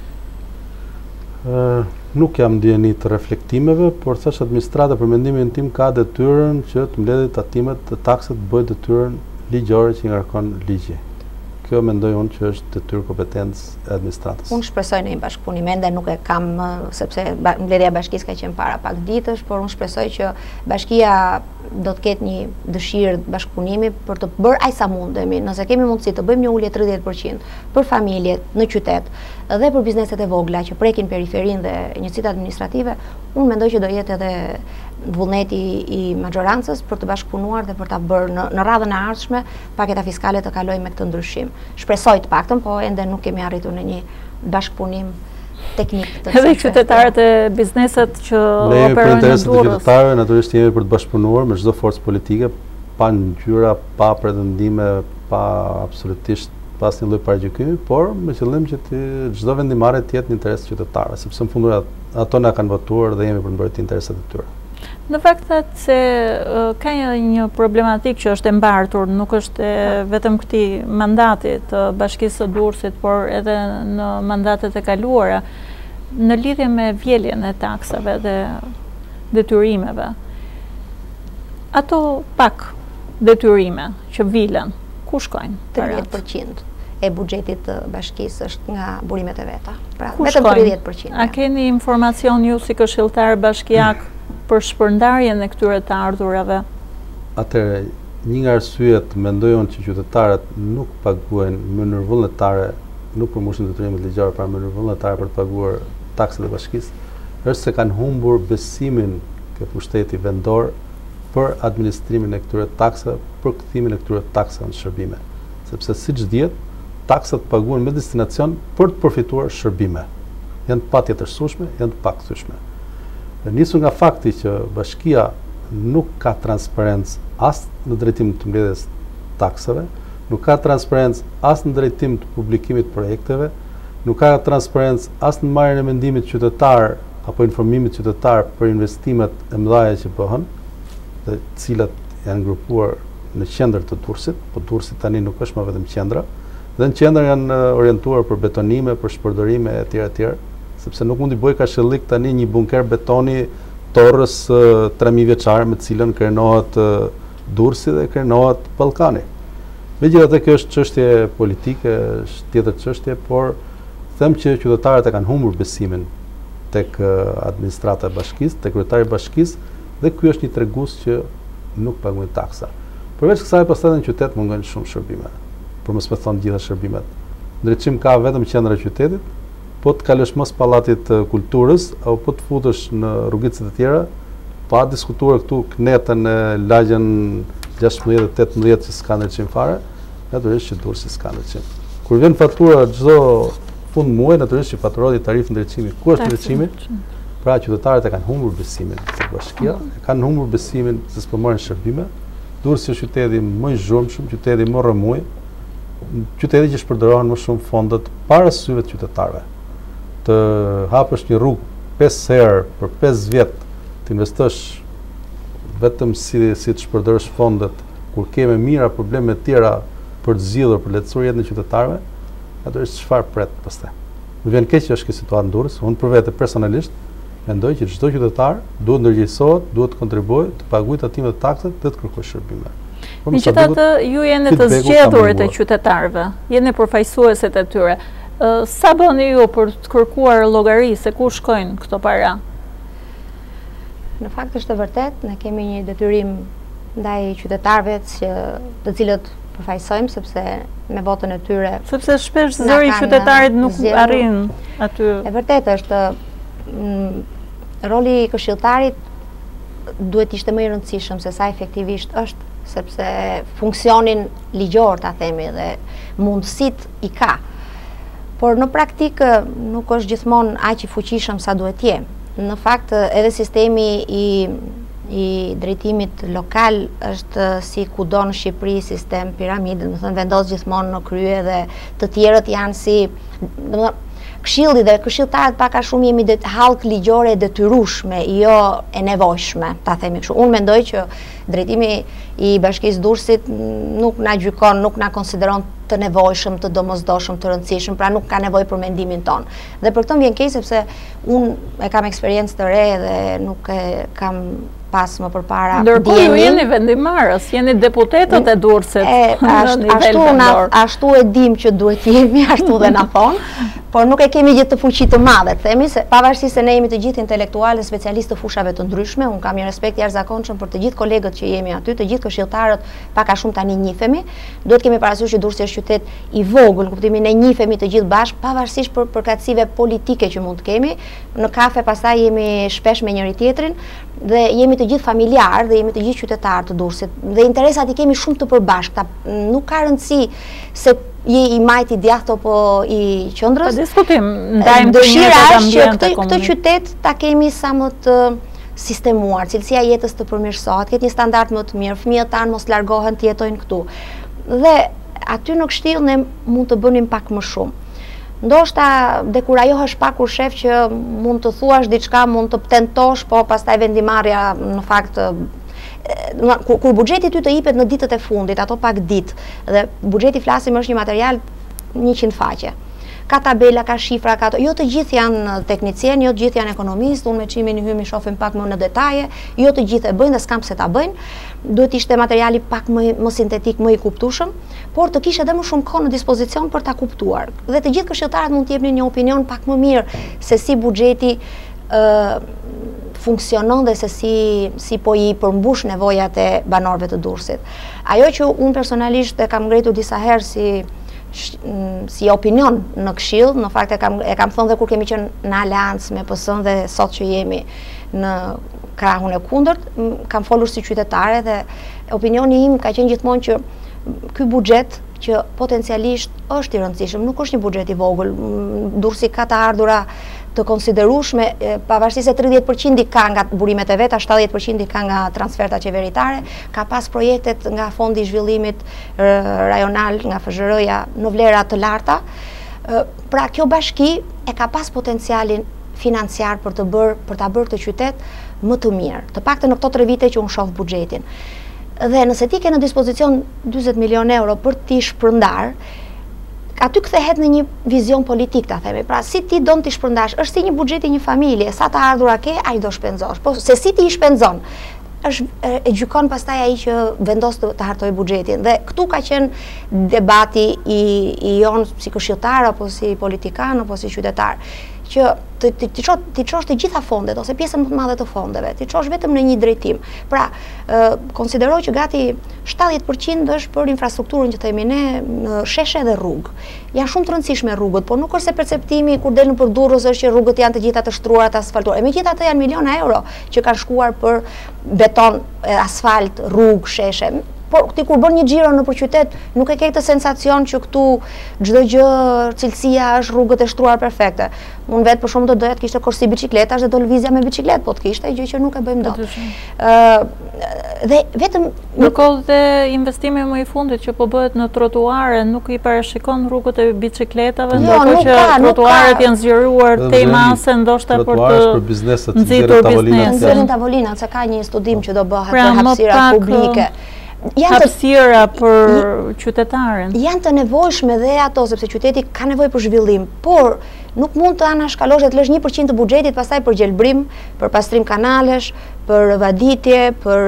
Nuk jam ndjeni të reflektimeve, por thash administrata për mendimin tim ka detyrën që të mbledhë tatimet të taksat të bëjë detyrën ligjore që ngarkon ligji. Kjo mendoj unë që është detyrë kompetencë e administratës. Unë shpresoj në një bashkëpunim, ende nuk e kam sepse mbledhja e bashkisë ka qenë para pak ditësh, por unë shpresoj që bashkia do të ketë një dëshirë bashkëpunimi për të bërë aq sa mundemi. Nëse kemi mundësi të bëjmë një ulje 30% për familjet në qytet edhe për bizneset e vogla që prekin periferin dhe njësitë administrative, unë mendoj që do jetë edhe vullneti i majorancës për të bashkëpunuar dhe për ta bërë në radhën e ardhshme paketa fiskale të kalojë me këtë ndryshim. Shpresoj të paktën, po ende nuk kemi arritur në një bashkëpunim teknik të edhe qytetarët e bizneset që operojnë në Durrës. Ne për interesat e qytetarëve natyrisht jemi për të bashkëpunuar me çdo forcë politike, pa ngjyra, pa pretendime, pa absolutisht pas një lloj paragjykimi, por me qëllim që çdo vendimarrje të jetë në interes të qytetarëve, sepse në fund ato na kanë votuar dhe jemi për mbrojtje të interesave të tyre. Në fakt thatë se ka një problematik që është e mbartur, nuk është vetëm këtij mandati të Bashkisë së Durrësit, por edhe në mandatet e kaluara, në lidhje me vjeljen e taksave dhe detyrimeve. Ato pak detyrime që vilen, ku shkojnë? 30% e buxhetit të bashkisë është nga burimet e veta. Pra, ku vetëm shkojnë? 30%. A keni informacion ju si këshilltar bashkiak për shpërndarjen e këtyre të ardhurave? Atëherë, një nga arsyet mendoj unë që qytetarët nuk paguajnë në mënyrë vullnetare, nuk përmbushin detyrimet ligjore, pra në mënyrë vullnetare për të paguar taksat e bashkisë, është se kanë humbur besimin ke pushteti vendor për administrimin e këtyre taksave, për kthimin e këtyre taksave në shërbime. Sepse siç dihet, taksat paguhen me destinacion për të përfituar shërbime. Janë të patjetërsueshme, janë të pakthyeshme. Nisur nga fakti që bashkia nuk ka transparencë as në drejtim të mbledhjes taksave, nuk ka transparencë as në drejtim të publikimit të projekteve, nuk ka transparencë as në marrjen e mendimit qytetar apo informimit qytetar për investimet e mëdha që bëhen, të cilat janë grupuar në qendër të Durrësit, po Durrësi tani nuk është më vetëm qendra, dhe në qendër janë orientuar për betonime, për shpërdorime etj etj, sepse nuk mundi bëj këshillik tani një bunker betoni torrës 3000 vjeçare me të cilën krenohet Durrësi dhe krenohet Ballkani. Megjithatë kjo është çështje politike, është tjetër çështje, por them që qytetarët e kanë humbur besimin tek administrata e bashkisë, tek kryetari i bashkisë, dhe ky është një tregues që nuk paguajnë taksa. Përveç kësaj pastaj në qytet mungojnë shumë shërbime, për mos me thonë gjitha shërbimet. Ndriçim ka vetëm qendra e qytetit, po të kalësh mos pallatit kulturës, apo po të futesh në rrugicet e tjera, pa diskutuar këtu knetën e lagjen 16-18 që s'ka ndryshim fare, natyrisht që Durrësi s'ka ndryshim. Kur vjen fatura çdo fund muaj, natyrisht që faturohet tarifë ndryshimi. Ku është ndryshimi? Pra qytetarët e kanë humbur besimin tek bashkia, kanë humbur besimin se s'po marrin shërbime. Durrësi është qyteti më i zhurmshëm, qyteti më rrëmuj, qyteti që shpërdoren më shumë fondet para syve të qytetarëve. Të hapësh një rrugë 5 herë për 5 vjet, të investosh vetëm si të shpërdorosh fondet kur ke me mira probleme të tjera për të zgjidhur, për lehtësuar jetën e qytetarëve, atë është çfarë pret pastaj. Më vjen keq që është kjo situatë në Durrës. Unë për vete personalisht mendoj që çdo qytetar duhet ndërgjegjësohet, duhet të kontribuojë, të paguajë tatimet e taksat dhe të kërkojë shërbime. Megjithatë, ju jeni të zgjedhurit e qytetarëve, jeni përfaqësuesit e tyre. Sa bëni ju për të kërkuar llogari se ku shkojnë këto para? Në fakt është e vërtet, ne kemi një detyrim ndaj qytetarëve të cilët përfaqësojmë, sepse me votën e tyre. Sepse shpesh zëri i qytetarit nuk arrin aty. E vërtet është roli i këshilltarit duhet ishte më i rëndësishëm se sa efektivisht është, sepse funksionin ligjor, ta themi, dhe mundësit i ka. Por në praktikë nuk është gjithmonë aq i fuqishëm sa duhet të jetë. Në fakt edhe sistemi i drejtimit lokal është si kudo në Shqipëri sistem piramide, do të thënë vendos gjithmonë në krye dhe të tjerët janë si, domethënë këshilli dhe këshilltarët pak a shumë jemi hallk ligjore e detyrueshme, jo e nevojshme, ta themi kështu. Unë mendoj që drejtimi i Bashkisë Durrësit nuk na gjykon, nuk na konsideron të nevojshëm, të domosdoshëm, të rëndësishëm, pra nuk ka nevojë për mendimin ton. Dhe për këtë vjen keq sepse unë e kam eksperiencë të re dhe nuk e kam pas më përpara ndërkohë ju jeni vendimarrës, jeni deputetët e Durrësit në nivel vendor. Ashtu e dim që duhet jemi, ashtu dhe na thonë, por nuk e kemi gjithë të fuqi të madhe, themi se pavarësisht se ne jemi të gjithë intelektualë, specialistë të fushave të ndryshme, unë kam një respekt jashtëzakonshëm për të gjithë kolegët që jemi aty, të gjithë këshilltarët pak a shumë tani njihemi, duhet kemi parasysh që Durrësi është qytet i vogël, në kuptimin ne njihemi të gjithë bashkë, pavarësisht për përkatësive politike që mund të kemi, në kafe pastaj jemi shpesh me njëri tjetrin dhe jemi të gjithë familjar dhe jemi të gjithë qytetarë të Durrësit dhe interesat i kemi shumë të përbashkëta, nuk ka rëndësi se je i majti djathtë apo i qendrës. Po diskutim, ndajmë dëshira është që këtë qytet ta kemi sa më të sistemuar, cilësia e jetës të përmirësohet, ketë një standard më të mirë, fëmijët tanë mos largohen të jetojnë këtu. Dhe aty në kështill ne mund të bënim pak më shumë. Ndoshta dekurajohesh pak kur shef që mund të thuash diçka, mund të tentosh, po pastaj vendimarrja në fakt kur buxheti ty të jepet në ditët e fundit, ato pak ditë, dhe buxheti flasim është një material 100 faqe. Ka tabela, ka shifra, ka jo të gjithë janë teknicien, jo të gjithë janë ekonomistë, unë me Çimin i hymi shohim pak më në detaje, jo të gjithë e bëjnë dhe s'kam pse ta bëjnë, duhet ishte materiali pak më sintetik, më i kuptueshëm, por të kishte edhe më shumë kohë në dispozicion për ta kuptuar. Dhe të gjithë këshilltarët mund të jepnin një opinion pak më mirë se si buxheti funksionon dhe se si po i përmbush nevojat e banorëve të Durrësit. Ajo që unë personalisht e kam ngritur disa herë si opinion në këshill, në fakt e kam thënë dhe kur kemi qenë në aleancë me PS-n dhe sot që jemi në krahun e kundërt, kam folur si qytetare dhe opinioni im ka qenë gjithmonë që ky buxhet që potencialisht është i rëndësishëm, nuk është një buxhet i vogël. Durrësi ka të ardhura të konsiderueshme, pavarësisht se 30% i ka nga burimet e veta, 70% i ka nga transferta qeveritare, ka pas projektet nga Fondi i Zhvillimit Rajonal, nga FZHR-ja në vlera të larta. Pra kjo bashki e ka pas potencialin financiar për ta bërë të qytet më të mirë, të paktën në këto 3 vite që unë shoh buxhetin. Dhe nëse ti ke në dispozicion 40 milion euro për t'i shpërndar, aty kthehet në një vizion politik, ta themi. Pra si ti don t'i shpërndash, është si një buxhet i një familje, sa të ardhura ke, ai do shpenzosh. Po se si ti i shpenzon, e gjykon pastaj ai që vendos të hartoj buxhetin. Dhe këtu ka qenë debati i jon si këshilltar apo si politikan apo si qytetar, që ti çosh të gjitha fondet ose pjesën më të madhe të fondeve, ti çosh vetëm në një drejtim. Pra, konsideroj që gati 70% është për infrastrukturën që themi ne, në sheshe dhe rrugë. Janë shumë të rëndësishme rrugët, por nuk është se perceptimi kur del nëpër Durrës është që rrugët janë të gjitha të shtruara, të asfaltuara. Megjithatë janë miliona euro që kanë shkuar për beton, asfalt, rrugë, sheshe. Por ti kur bën një xhiro nëpër qytet, nuk e ke këtë sensacion që këtu çdo gjë, cilësia është, rrugët e shtruar perfekte. Unë vetë për shumë do doja të kishte korsi biçikletash dhe do lëvizja me biçikletë, po të kishte, gjë që nuk e bëjmë dot. Dhe vetëm ndërkohë dhe investimi më i fundit që po bëhet në trotuare nuk i parashikon rrugët e biçikletave, ndërkohë që trotuaret janë zgjeruar temase ndoshta për të nxitur biznesin. Nxjerrin tavolinat, se ka një studim që do bëhet për hapësirat publike. Hapësira për qytetaren. Janë të nevojshme dhe ato, sepse qyteti ka nevojë për zhvillim, por nuk mund të anashkalosh të lësh 1% të buxhetit pastaj për gjelbrim, për pastrim kanalesh, për vaditje,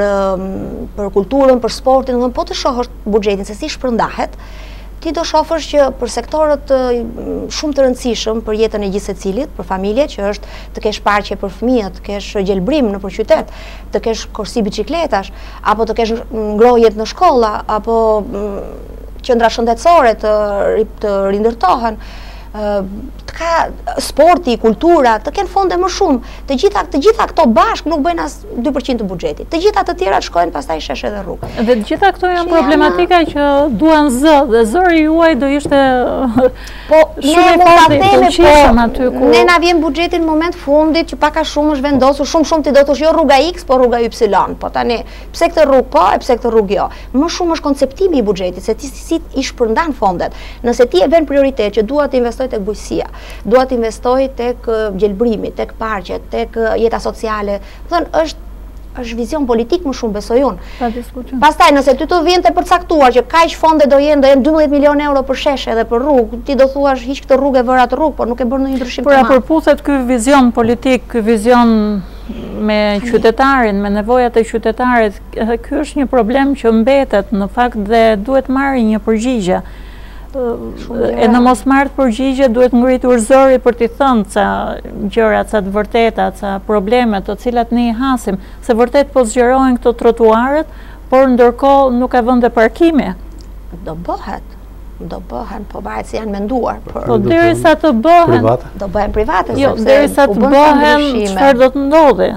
për kulturën, për sportin, po të shohësh buxhetin se si shpërndahet, ti do shohësh që për sektorët shumë të rëndësishëm për jetën e gjithë secilit, për familje, që është të kesh parqe për fëmijët, të kesh gjelbrim nëpër qytet, të kesh korsi biçikletash, apo të kesh ngrohjet në shkolla, apo qendra shëndetësore të rindërtohen, të ka sporti, kultura, të kenë fonde më shumë. Të gjitha këto bashkë nuk bëjnë as 2% të buxhetit. Të gjitha të tjerat shkojnë pastaj sheshe dhe rrugë. Dhe të gjitha këto janë problematika që duan zë, dhe zëri juaj do ishte shumë i fortë të qishëm aty ku ne na vjen buxheti në moment fundit që pak a shumë është vendosur, shumë ti do të thosh jo rruga X, po rruga Y. Po tani, pse këtë rrugë po, e pse këtë rrugë jo? Më shumë është konceptimi i buxhetit, se ti si i shpërndan fondet. Nëse ti e vën prioritet që dua të investoj tek bujqësia, dua të investoj tek gjelbrimi, tek parqet, tek jeta sociale, thonë është vizion politik më shumë, besoj unë. Pastaj nëse ty të vjen të përcaktuar që kaq fonde do jenë 12 milion euro për sheshe dhe për rrugë, ti do thuash hiq këtë rrugë e vëra të rrugë, por nuk e bën ndonjë ndryshim të madh. Por përputhet ky vizion politik, ky vizion me qytetarin, me nevojat e qytetarit, ky është një problem që mbetet në fakt dhe duhet marrë një përgjigje. E në mos marrë përgjigje duhet ngritur zëri për t'i thënë ca gjëra, ca të vërteta, ca problemet të cilat ne i hasim, se vërtet po zgjerohen këto trotuarët, por ndërkohë nuk ka vende parkimi. Do bëhen, po varet se janë menduar. Po derisa të bëhen, do bëhen private. Jo, derisa të bëhen, çfarë do të ndodhi?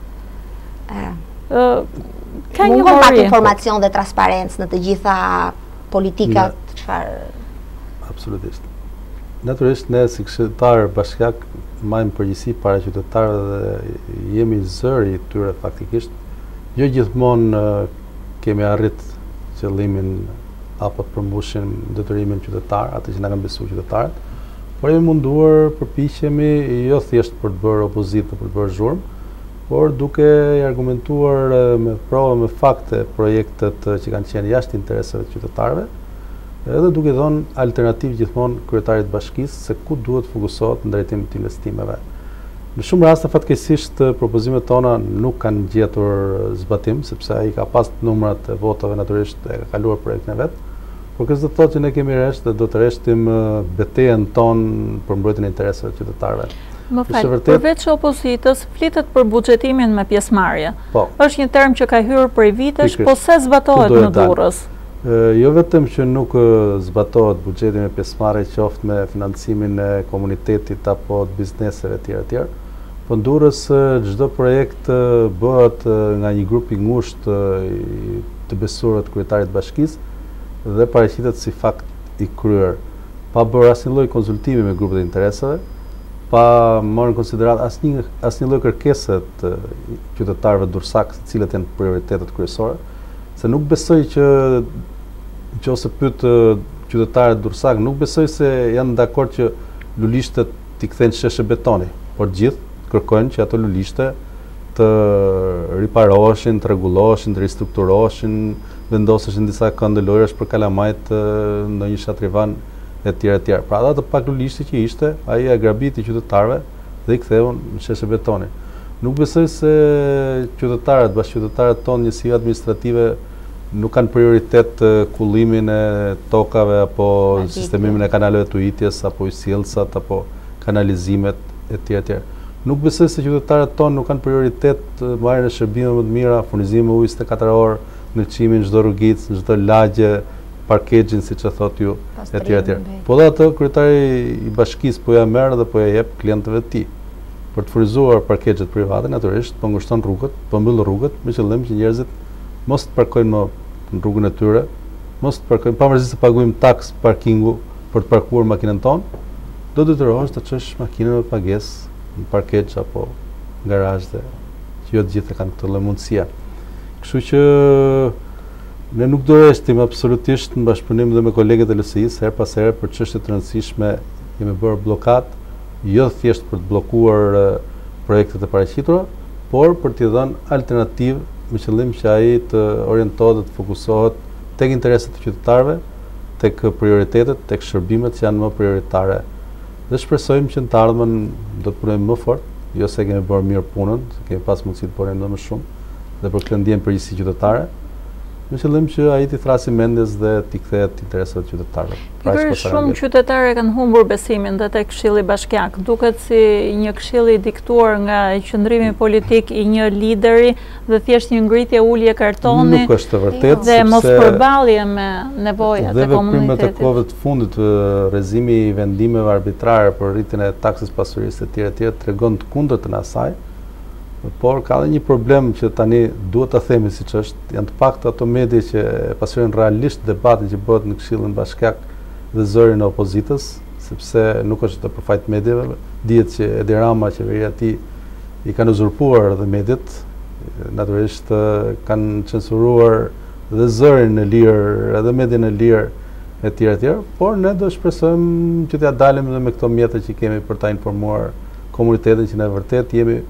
Mungon pak informacion dhe transparencë në të gjitha politikat, çfarë? Absolutisht. Natyrisht ne si këshilltar bashkiak marrim përgjegjësi para qytetarëve dhe jemi zëri i tyre faktikisht. Jo gjithmonë kemi arrit qëllimin apo të përmbushim detyrimin qytetar, atë që na kanë besuar qytetarët, por jemi munduar, përpiqemi jo thjesht për të bërë opozitë, për të bërë zhurmë, por duke i argumentuar me prova, me fakte projektet që kanë qenë jashtë interesave të qytetarëve, edhe duke dhënë alternativë gjithmonë kryetarit bashkisë se ku duhet fokusohet në drejtim të investimeve. Në shumë raste fatkeqësisht propozimet tona nuk kanë gjetur zbatim, sepse ai ka pas numrat e votave natyrisht e ka kaluar projektin e vet. Por kjo do të thotë që ne kemi rresht dhe do të rreshtim betejën tonë për mbrojtjen e interesave të qytetarëve. Më fal, përveç opozitës, flitet për buxhetimin me pjesëmarrje. Është një term që ka hyrë prej vitesh, po se zbatohet në Durrës? Jo vetëm që nuk zbatohet buxheti me pjesëmarrje, qoftë me financimin e komunitetit apo të bizneseve tjera, po në Durrës çdo projekt bëhet nga një grup i ngushtë të besuar të kryetarit bashkisë dhe paraqitet si fakt i kryer, pa bërë asnjë lloj konsultimi me grupet e interesave, pa marrë në konsiderat asnjë lloj kërkese të qytetarëve durrësak, se cilat janë prioritetet kryesore, se nuk besoj që nëse pyet qytetarët durrësak, nuk besoj se janë dakord që lulishtet t'i kthejnë sheshe betoni, por gjithë kërkojnë që ato lulishte të riparoheshin, të rregulloheshin, të ristrukturoheshin, vendoseshin disa këndë lojrash për kalamajt në një shatrivan e tjera. Pra ata të pak lulishti që ishte, ai e grabiti qytetarëve dhe i ktheun në sheshe betoni. Nuk besoj se qytetarët, bashkëqytetarët tonë njësive administrative nuk kanë prioritet kullimin e tokave apo sistemimin e kanaleve të ujitjes apo ujësjellsat apo kanalizimet e tjera. Nuk besoj se qytetarët tonë nuk kanë prioritet marrjen e shërbimeve më të mira, furnizimi me ujë 24 orë, ndriçimin çdo rrugicë, çdo lagje, parkegjin siç e thot ju e tjera. Po dhe atë kryetari i bashkisë po ja merr dhe po ja jep klientëve të tij. Për të furnizuar parkegjet private, natyrisht, po ngushton rrugët, po mbyll rrugët, me qëllim që njerëzit mos të parkojnë më në rrugën e tyre, mos të parkojnë, pavarësisht se paguajmë taks parkingu për të parkuar makinën tonë, do detyrohesh të çosh makinën me pagesë në parkegj apo garazhe, që jo të gjithë kanë këtë lloj mundësie. Kështu që ne nuk do rreshtim absolutisht në bashkëpunim dhe me kolegët e LSI-s her pas here për çështje të rëndësishme kemi bërë bllokat, jo thjesht për të bllokuar projektet e paraqitura, por për t'i dhënë alternativë me qëllim që ai të orientohet dhe të fokusohet tek interesat e qytetarëve, tek prioritetet, tek shërbimet që janë më prioritare. Dhe shpresojmë që në të ardhmen do të punojmë më fort, jo se kemi bërë mirë punën, se kemi pas mundësi të punojmë më shumë dhe për këtë ndjen përgjegjësi qytetare, me qëllim që ai t'i thrasë mendjes dhe t'i kthehet interesave të qytetarëve. Shumë qytetarë kanë humbur besimin dhe tek Këshilli Bashkiak, duket si një këshill i diktuar nga qëndrimi politik i një lideri dhe thjesht një ngritje ulje kartoni. Nuk është e vërtetë, dhe mos përballje me nevojat e komunitetit. Dhe veprimet e kohëve të fundit, rrezimi i vendimeve arbitrare për rritjen e taksës pasurisë e tjera tregon të kundërtën e asaj. Por ka dhe një problem që tani duhet ta themi siç është, janë të paktë ato media që pasojnë realisht debatin që bëhet në Këshillin Bashkiak dhe zërin e opozitës, sepse nuk është të përfajt medjave, dihet që Edi Rama, qeveria e tij, i kanë uzurpuar dhe mediat, natyrisht kanë censuruar dhe zërin e lirë, edhe median e lirë e tjera, por ne do shpresojmë që t'ja dalim dhe me këto mjete që kemi për ta informuar komunitetin që ne vërtet jemi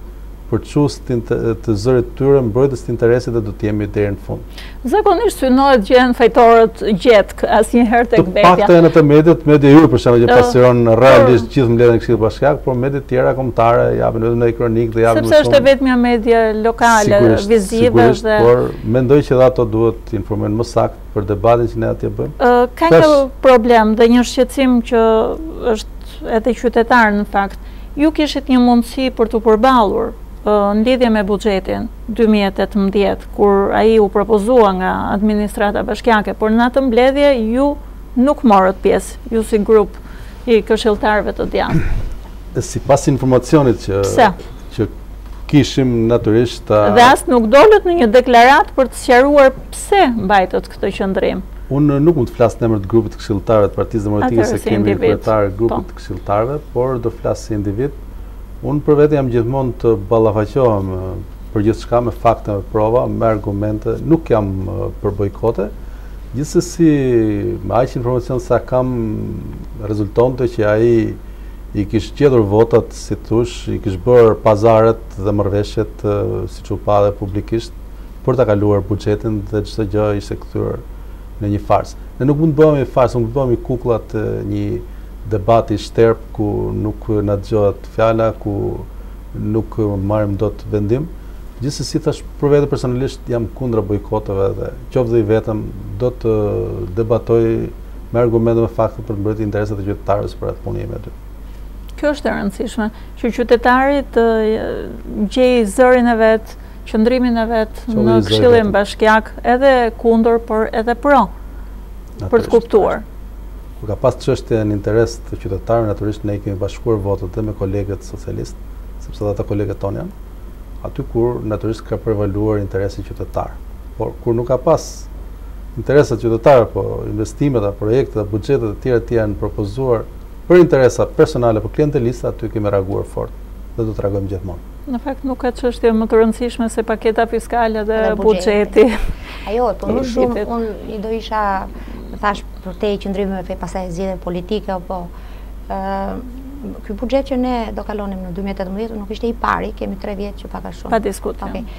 për çust të zërit tyre mbrojtës të interesit dhe do të jemi deri në fund. Zakonisht synohet gjën fajtorët gjetk asnjëherë tek vetja. Të paktën në media juve për shembull që pasiron realisht gjithë mbledhjen e Këshillit Bashkiak, por mediat tjera kombëtare japin vetëm një kronikë dhe japin sepse është vetëm media lokale, vizive dhe por mendoj që ato duhet të informojnë më saktë për debatin që ne atje bëjmë. Ka një problem dhe një shqetësim që është edhe qytetar në fakt. Ju kishit një mundësi për të përballur në lidhje me buxhetin 2018, kur ai u propozua nga administrata bashkiake, por në atë mbledhje ju nuk morët pjesë, ju si grup i këshilltarëve të djathtë. Sipas informacionit që kishim natyrisht dhe as nuk dolët në një deklaratë për të sqaruar pse mbajtët këtë qëndrim. Unë nuk mund të flas në emër të grupit të këshilltarëve të Partisë Demokratike se kemi kryetar grupit të këshilltarëve, por do flas si individ. Unë për vetë jam gjithmonë të ballafaqohem për gjithçka me fakte, me prova, me argumente, nuk jam për bojkote. Gjithsesi, me aq informacion sa kam, rezultonte që ai i kishte gjetur votat, si thosh, i kishte bërë pazaret dhe marrëveshjet, siç u pa dhe publikisht, për ta kaluar buxhetin dhe çdo gjë ishte kthyer në një farsë. Ne nuk mund të bëhemi farsë, nuk bëhemi kukullat një debati shterp ku nuk na dëgohet fjala, ku nuk marrim dot vendim. Gjithsesi thash për vete personalisht jam kundra bojkoteve dhe qoftë dhe i vetëm do të debatoj me argumente, me fakte për të mbrojtur interesat e qytetarëve për atë punë me ty. Kjo është e rëndësishme, që qytetari të gjejë zërin e vet, qëndrimin e vet në Këshillin Bashkiak, edhe kundër, por edhe pro, për të kuptuar. Kur ka pas çështje në interes të qytetarëve, natyrisht ne kemi bashkuar votat dhe me kolegët socialistë, sepse ata kolegët tonë janë, aty kur natyrisht ka prevaluar interesi qytetar. Por kur nuk ka pas interesat qytetarë, po investimet, projektet, buxhetet e tjera të janë propozuar për interesa personale, për klientelista, aty kemi reaguar fort dhe do të reagojmë gjithmonë. Në fakt nuk ka çështje më të rëndësishme se paketa fiskale dhe buxheti. Ajo, por më shumë unë i do isha, thash për te i qëndrimeve për pasaj zgjedhje politike, po ky buxhet që ne do kalonim në 2018 nuk ishte i pari, kemi 3 vjet që paka shumë. Pa diskutim.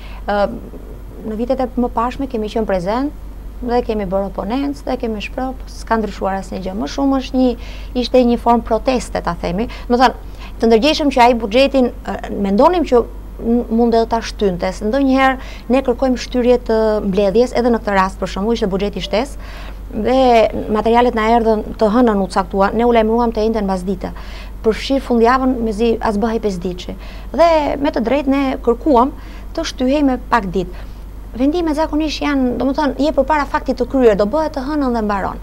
Në vitet e mëparshme kemi qenë prezent dhe kemi bërë oponencë dhe kemi shpreh, s'ka ndryshuar asnjë gjë. Më shumë ishte një formë proteste, ta themi. Do të thënë, të ndërgjeshëm që ai buxhetin mendonim që mund edhe ta shtynte. Ndonjëherë ne kërkojmë shtyrje të mbledhjes, edhe në këtë rast për shembull ishte buxheti shtesë dhe materialet na erdhën të hënën u caktua, ne u lajmëruam të njëjtën mbasdite. Përfshir fundjavën mezi as bëhej 5 ditë. Dhe me të drejtë ne kërkuam të shtyhej me pak ditë. Vendimet zakonisht janë, domethënë, je përpara faktit të kryer, do bëhet të hënën dhe mbaron.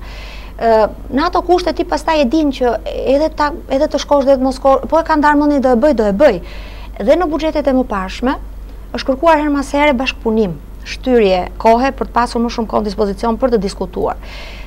Në ato kushte ti pastaj e din që edhe të shkosh dhe të mos shkosh, po e ka ndarë mendin do e bëj. Dhe në buxhetet e mëparshme është kërkuar her mas here bashkëpunim, shtyrje kohe për të pasur më shumë kohë në dispozicion për të diskutuar.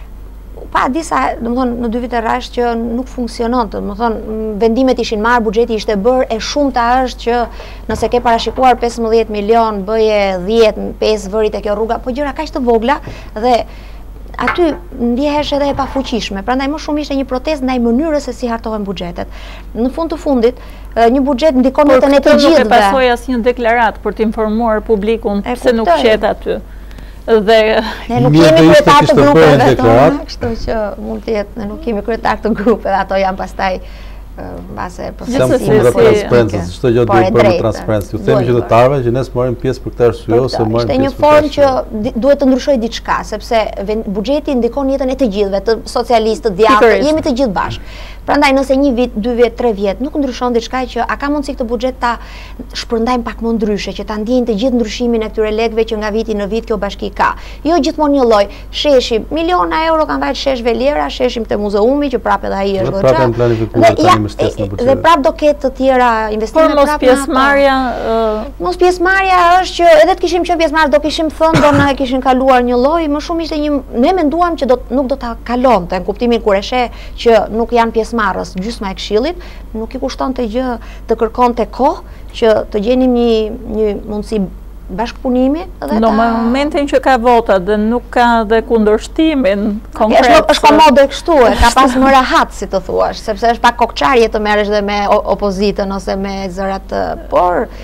Pa disa, domethënë, në 2 vite rresht që nuk funksiononte, domethënë, vendimet ishin marrë, buxheti ishte bërë, e shumta është që nëse ke parashikuar 15 milion, bëje 10, 5 vërit e kjo rruga, po gjëra kaq të vogla dhe aty ndjehesh edhe e pafuqishme. Prandaj më shumë ishte një protestë ndaj mënyrës se si hartohen buxhetet. Në fund të fundit, një buxhet ndikon vetëm në të gjithëve. Nuk e pasoi asnjë deklaratë për të informuar publikun se nuk qet aty. Dhe ne nuk kemi kryetar të grupeve tonë, kështu që mund të jetë, ne nuk kemi kryetar të grupeve, ato janë pastaj mbase transparencës, çdo gjë duhet bërë me transparencë. Ju themi qytetarëve që ne s'marrim pjesë për këtë arsye ose marrim pjesë. Ishte një formë që duhet të ndryshojë diçka, sepse buxheti ndikon jetën e të gjithëve, të socialistë, të djathtë, jemi të gjithë bashkë. Prandaj nëse 1 vit, 2 vjet, 3 vjet nuk ndryshon diçka, që a ka mundësi këtë buxhet ta shpërndajmë pak më ndryshe, që ta ndjejnë të gjithë ndryshimin e këtyre lekëve që nga viti në vit kjo bashki ka. Jo gjithmonë një lloj. Sheshim miliona euro kanë vajt shesh Veliera, sheshim te muzeumi që prapë edhe ai është goxha. Prapë planifikuar tani më shtesë në buxhet. Dhe prapë do ketë të tjera investime prapë. Por mos pjesëmarrja, mos pjesëmarrja është që edhe të kishim qenë pjesëmarrës do kishim thënë do na e kishin kaluar një lloj, më shumë ishte një, ne menduam që nuk do ta kalonte, në kuptimin kur e sheh që nuk janë pjesëmarrës gjysma e Këshillit, nuk i kushton të gjë të kërkonte kohë që të gjenim një mundësi bashkëpunimi dhe në momentin që ka votat dhe nuk ka dhe kundërshtimin konkret. Është komode kështu, ka pas më rehat si të thuash, sepse është pak kokçarje të merresh dhe me opozitën ose me zërat, por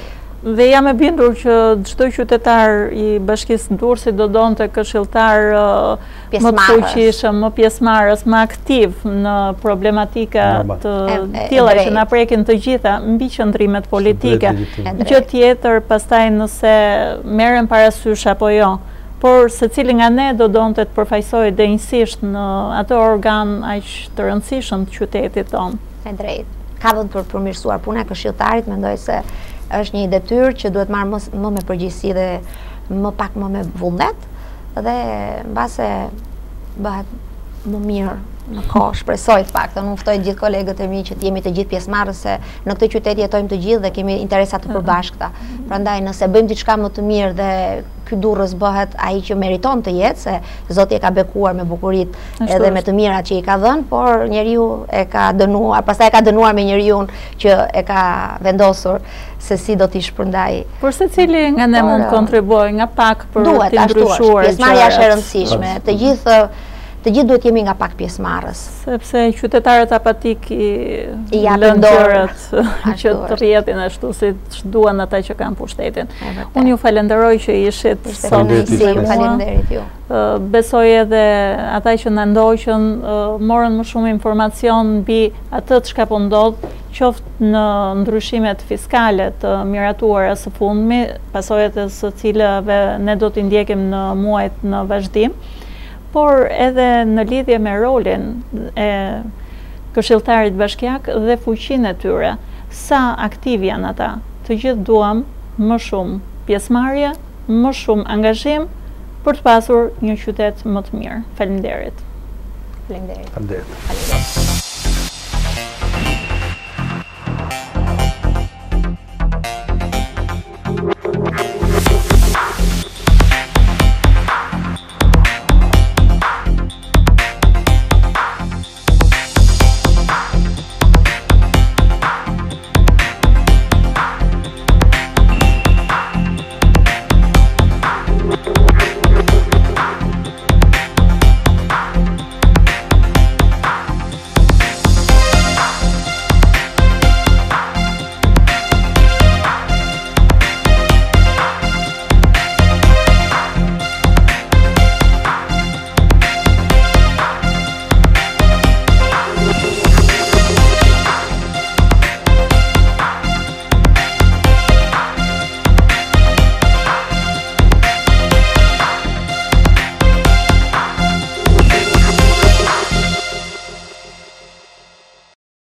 Dhe jam e bindur që çdo qytetar i Bashkisë Durrësit do donte këshilltar më të fuqishëm, më pjesëmarrës, më aktiv në problematika të tilla që na prekin të gjitha mbi qëndrimet politike. Gjë tjetër, pastaj nëse merren parasysh apo jo, por secili nga ne do donte të përfaqësojë denjësisht në atë organ aq të rëndësishëm të qytetit tonë. E drejtë. Ka vend për përmirësuar puna e këshilltarit, mendoj se është një detyrë që duhet marrë më me përgjegjësi dhe më pak më me vullnet, dhe mbase bëhet më mirë në kohë, shpresoj të paktën, unë ftoj gjithë kolegët e mi që të jemi të gjithë pjesëmarrës, se në këtë qytet jetojmë të gjithë dhe kemi interesa të përbashkëta. Prandaj nëse bëjmë diçka më të mirë dhe ky Durrës bëhet ai që meriton të jetë, se Zoti e ka bekuar me bukuritë edhe me të mirat që i ka dhënë, por njeriu e ka dënuar, pastaj e ka dënuar me njeriu që e ka vendosur se si do t'i shpërndaj. Por secili nga ne mund kontribuoj nga pak për të ndryshuar. Pjesëmarrja është e rëndësishme. Të gjithë duhet jemi nga pak pjesëmarrës. Sepse qytetarët apatik i lënë dorët që të rrjetin ashtu si duan ata që kanë pushtetin. Unë ju falenderoj që ishit sot me mua. Faleminderit ju. Besoj edhe ata që na ndoqën morën më shumë informacion mbi atë çka po ndodh, qoftë në ndryshimet fiskale të miratuara së fundmi, pasojat e së cilave ne do t'i ndjekim në muajt në vazhdim, por edhe në lidhje me rolin e këshilltarit bashkiak dhe fuqinë e tyre, sa aktiv janë ata. Të gjithë duam më shumë pjesëmarrje, më shumë angazhim për të pasur një qytet më të mirë. Faleminderit. Faleminderit. Faleminderit.